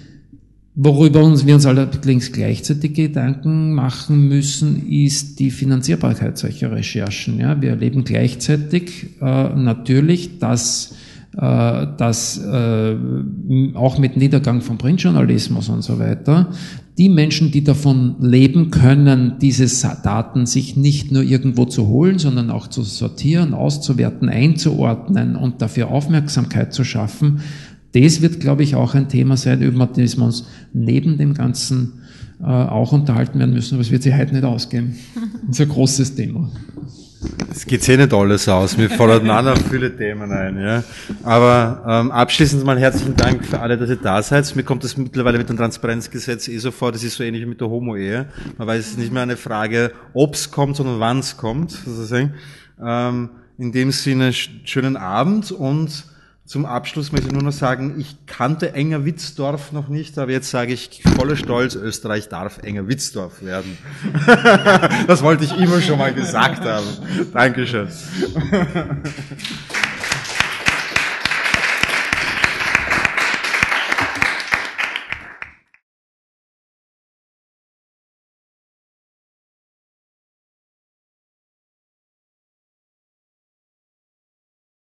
B: Worüber uns, wir uns allerdings gleichzeitig Gedanken machen müssen, ist die Finanzierbarkeit solcher Recherchen. Ja, wir erleben gleichzeitig äh, natürlich, dass, äh, dass äh, auch mit Niedergang von Printjournalismus und so weiter, die Menschen, die davon leben können, diese Daten sich nicht nur irgendwo zu holen, sondern auch zu sortieren, auszuwerten, einzuordnen und dafür Aufmerksamkeit zu schaffen, das wird, glaube ich, auch ein Thema sein, über das wir uns neben dem Ganzen äh, auch unterhalten werden müssen, aber es wird sich heute nicht ausgehen. Das ist ein großes Thema.
A: Es geht eh nicht alles aus, mir fallen noch viele Themen ein, ja. Aber ähm, abschließend mal herzlichen Dank für alle, dass ihr da seid. Mir kommt das mittlerweile mit dem Transparenzgesetz eh so vor, das ist so ähnlich wie mit der Homo-Ehe. Man weiß, es ist nicht mehr eine Frage, ob es kommt, sondern wann es kommt, sozusagen. Ähm, in dem Sinne, schönen Abend, und zum Abschluss möchte ich nur noch sagen, ich kannte Engerwitzdorf noch nicht, aber jetzt sage ich voller Stolz, Österreich darf Engerwitzdorf werden. Das wollte ich immer schon mal gesagt haben. Dankeschön.